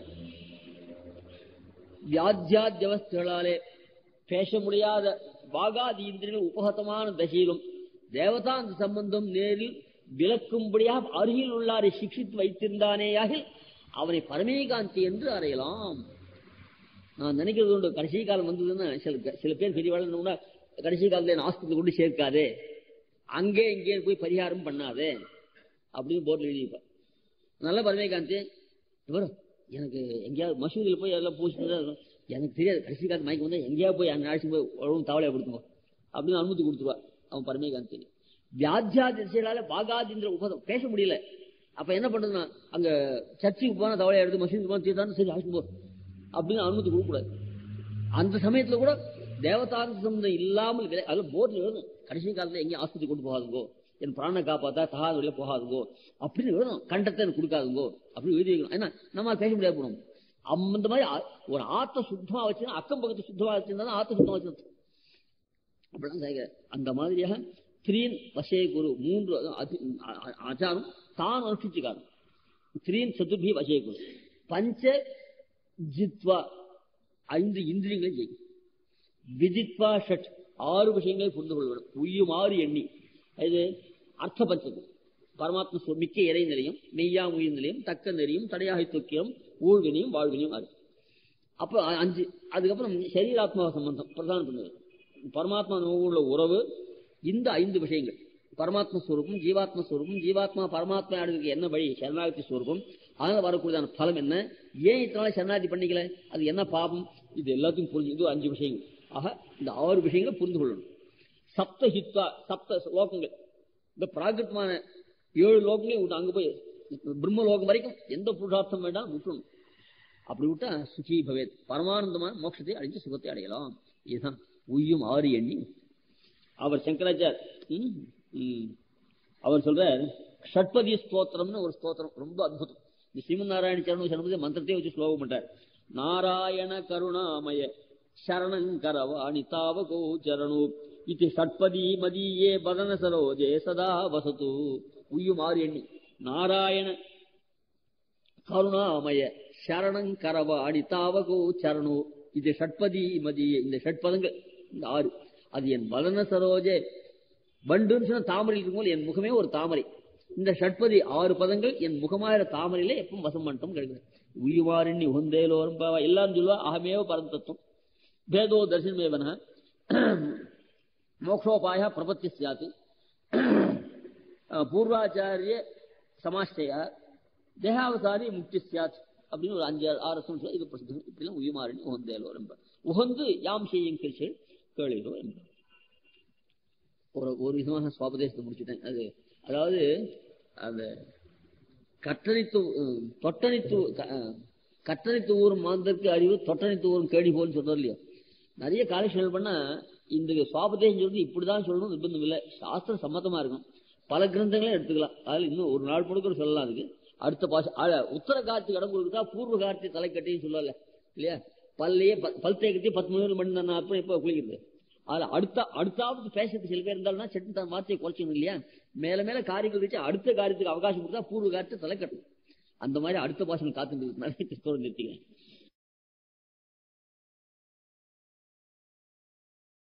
வியாத்தியாத்யவஸ்தலாலே பேச முடியாத பாகாதி இந்திரியங்கள் உபகதமான தசையிலும் தேவதாந்த சம்பந்தம் நேரில் விளக்கும்படியாக அருகில் உள்ளாரை சிக்ஷித்து வைத்திருந்தானேயாக அவனை பரமேகாந்தி என்று அறையலாம். நான் நினைக்கிறது உண்டு, கடைசி காலம் வந்ததுன்னா சில சில பேர் பெரிய வளர்ந்தா கடைசி காலத்துல ஆஸ்பத்திரி கொண்டு சேர்க்காதே, அங்கே இங்கே போய் பரிகாரம் பண்ணாதே அப்படின்னு போர்டில் எழுதிப்பார். நல்ல பரமேகாந்தி இவரும் எனக்கு எங்கேயாவது மசூதியில் போய் எல்லாம் பூசிட்டு எனக்கு தெரியாது, கடைசி காலத்து மயக்கம் வந்து எங்கேயாவது போய் அங்கே அழைச்சி போய் உழவும் தவளையை கொடுத்துக்கோ அப்படின்னு அனுமதி கொடுத்துருவா அவன் பரமேகாந்தி. வியாத்தியாதி திசைகளால பாகாதின்ற உபதம் பேச முடியல. அப்ப என்ன பண்றதுன்னா அங்க சர்ச்சுக்கு போனா தவளையை எடுத்து மசூதிக்கு போனா தீர்த்தான்னு சரி அழைச்சி போ அப்படின்னு அனுமதி கொடுக்கக்கூடாது. அந்த சமயத்துல கூட தேவதாந்த சம்பந்தம் இல்லாமல் அது போர்டில் எழுதணும். கடைசி காலத்துல எங்கேயும் ஆஸ்பத்திரி கொண்டு போகாதுங்கோ, என் பிராண காப்பாத்தா தகாத வழியில போகாதுங்கோ அப்படின்னு எழுதணும். கண்டத்தை எனக்கு கொடுக்காதுங்கோ அப்படின்னு எழுதி வைக்கணும். ஏன்னா நம்மளால பேச முடியாது போனோம். அந்த மாதிரி ஒரு ஆத்த சுத்தமா வச்சுன்னா அக்கம் பக்கத்தை சுத்தமா வச்சிருந்தா ஆத்த சுத்தமா வச்சு அப்படிதான் செய்கிற. அந்த மாதிரியாக த்ரீன் வசே குரு மூன்று ஆச்சாரம் தான் அனுஷ்டிச்சு காணும். த்ரீன் சதுர்பி வசே குரு பஞ்ச ஜித்வா ஐந்து இந்திரியங்களை ஜெயிக்கும். விதித்வா ஷட் ஆறு விஷயங்களை புரிந்து கொள்வது. உய்யுமாறு எண்ணி இது அர்த்த பஞ்சது பரமாத்ம மிக்க இறை நிலையும் மெய்யா உயிர் நிலையும் தக்க நெறியும் தடையாகி தொக்கியம் ஊழ்வினையும் வாழ்வினையும் ஆறு. அப்ப அஞ்சு. அதுக்கப்புறம் சரீராத்மா சம்பந்தம் பிரதானம் பண்ணுவது. பரமாத்மா உள்ள உறவு இந்த ஐந்து விஷயங்கள். பரமாத்ம ஸ்வரூபம், ஜீவாத்ம ஸ்வரூபம், ஜீவாத்மா பரமாத்மா அடைவதற்கு என்ன வழி, சரணாகதி ஸ்வரூபம், அதனால வரக்கூடியதான பலம் என்ன, ஏன் இத்தனால சரணாகதி பண்ணிக்கல, அது என்ன பாபம், இது எல்லாத்தையும் புரிஞ்சு இது அஞ்சு விஷயங்கள். ஆக இந்த ஆறு விஷயங்களை புரிந்து கொள்ளணும். சப்த ஹித்வா சப்த லோகங்கள், இந்த பிராகிருத்தமான ஏழு லோகங்களையும் விட்டு அங்க போய் பிரம்ம லோகம் வரைக்கும் எந்த புருஷார்த்தம் வேண்டாம் விட்டுணும். அப்படி விட்டா சுகி பவேத், பரமானந்தமான மோட்சத்தை அடைஞ்சு சுகத்தை அடையலாம். இதுதான் உய்யும் ஆறு எண்ணி. அவர் சங்கராச்சார் அவர் சொல்ற ஷட்பதி ஸ்தோத்திரம்னு ஒரு ஸ்தோத்திரம் ரொம்ப அற்புதம். இந்த ஸ்ரீமன் நாராயண சரணம் சரணபதி மந்திரத்தையே வச்சு ஸ்லோகம் பண்றார். நாராயண கருணாமய சரணங்கரவாணி தாவகோ சரணு இது ஷட்பதி மதியே பதன சரோஜே சதா வசத்து. உய்யும் ஆறு எண்ணி நாராயண கருணாமய சரணங் கரவாடி தாவகோ சரணோ இது ஷட்பதி மதிய இந்த ஷட்பதங்கள் இந்த ஆறு அது என் வலன சரோஜே வண்டுன்னு சொன்ன தாமரை இருக்கும்போது என் முகமே ஒரு தாமரை. இந்த ஷட்பதி ஆறு பதங்கள் என் முகமாயிர தாமரையில எப்பவும் வசம் பண்ணிட்டோம் கிடைக்குது. உயுமாரின் உகந்தேலோரும் எல்லாரும் சொல்லுவா அகமேவ பரம் தத்துவம் பேதோ தர்சனமேவன மோக்ஷோபாய பிரபத்தி சாத்து பூர்வாச்சாரிய சமாஷ்டயா தேகாவசாரி முக்தி சாத் அப்படின்னு ஒரு அஞ்சு ஆறு சொல்ல இது பிரசித்தம். இப்படிலாம் உயுமாரின் உகந்தேலோர் என்பார். உகந்து யாம் செய்யும் கேள்வி கேளோ என்பார். ஒரு ஒரு விதமாக சுவாபதேசத்தை முடிச்சுட்டேன். அது அதாவது அந்த கற்றணித்து தொட்டணித்து கற்றணித்து ஊரும் மாந்தருக்கு அறிவு தொட்டணித்து ஊரும் கேடி போன்னு சொல்றது இல்லையா. நிறைய காலேஜ் பண்ணா இந்த சுவாபதேசம் சொல்றது இப்படிதான் சொல்லணும் நிர்பந்தம் இல்லை. சாஸ்திரம் சம்மதமா இருக்கும். பல கிரந்தங்களும் எடுத்துக்கலாம். அதில் இன்னும் ஒரு நாள் முழுக்க சொல்லலாம். அதுக்கு அடுத்த பாஷ உத்தர கார்த்திக் இடம் கொடுக்குதா பூர்வ கார்த்தி தலைக்கட்டின்னு சொல்லல இல்லையா. பல்லையே பல் தேக்கத்தையே பத்து மணி மணி நான் அப்ப எப்ப குளிக்கிறது. அதுல அடுத்த அடுத்தாவது பேசுறது சில பேர் இருந்தாலும் செட்டு தான் வார்த்தையை குறைச்சிக்கணும் இல்லையா. மேல மேல காரியங்கள் வச்சு அடுத்த காரியத்துக்கு அவகாசம் கொடுத்தா பூர்வ காரியத்தை தலை கட்டணும். அந்த மாதிரி அடுத்த பாஷம் காத்து நிறுத்திக்கிறேன்.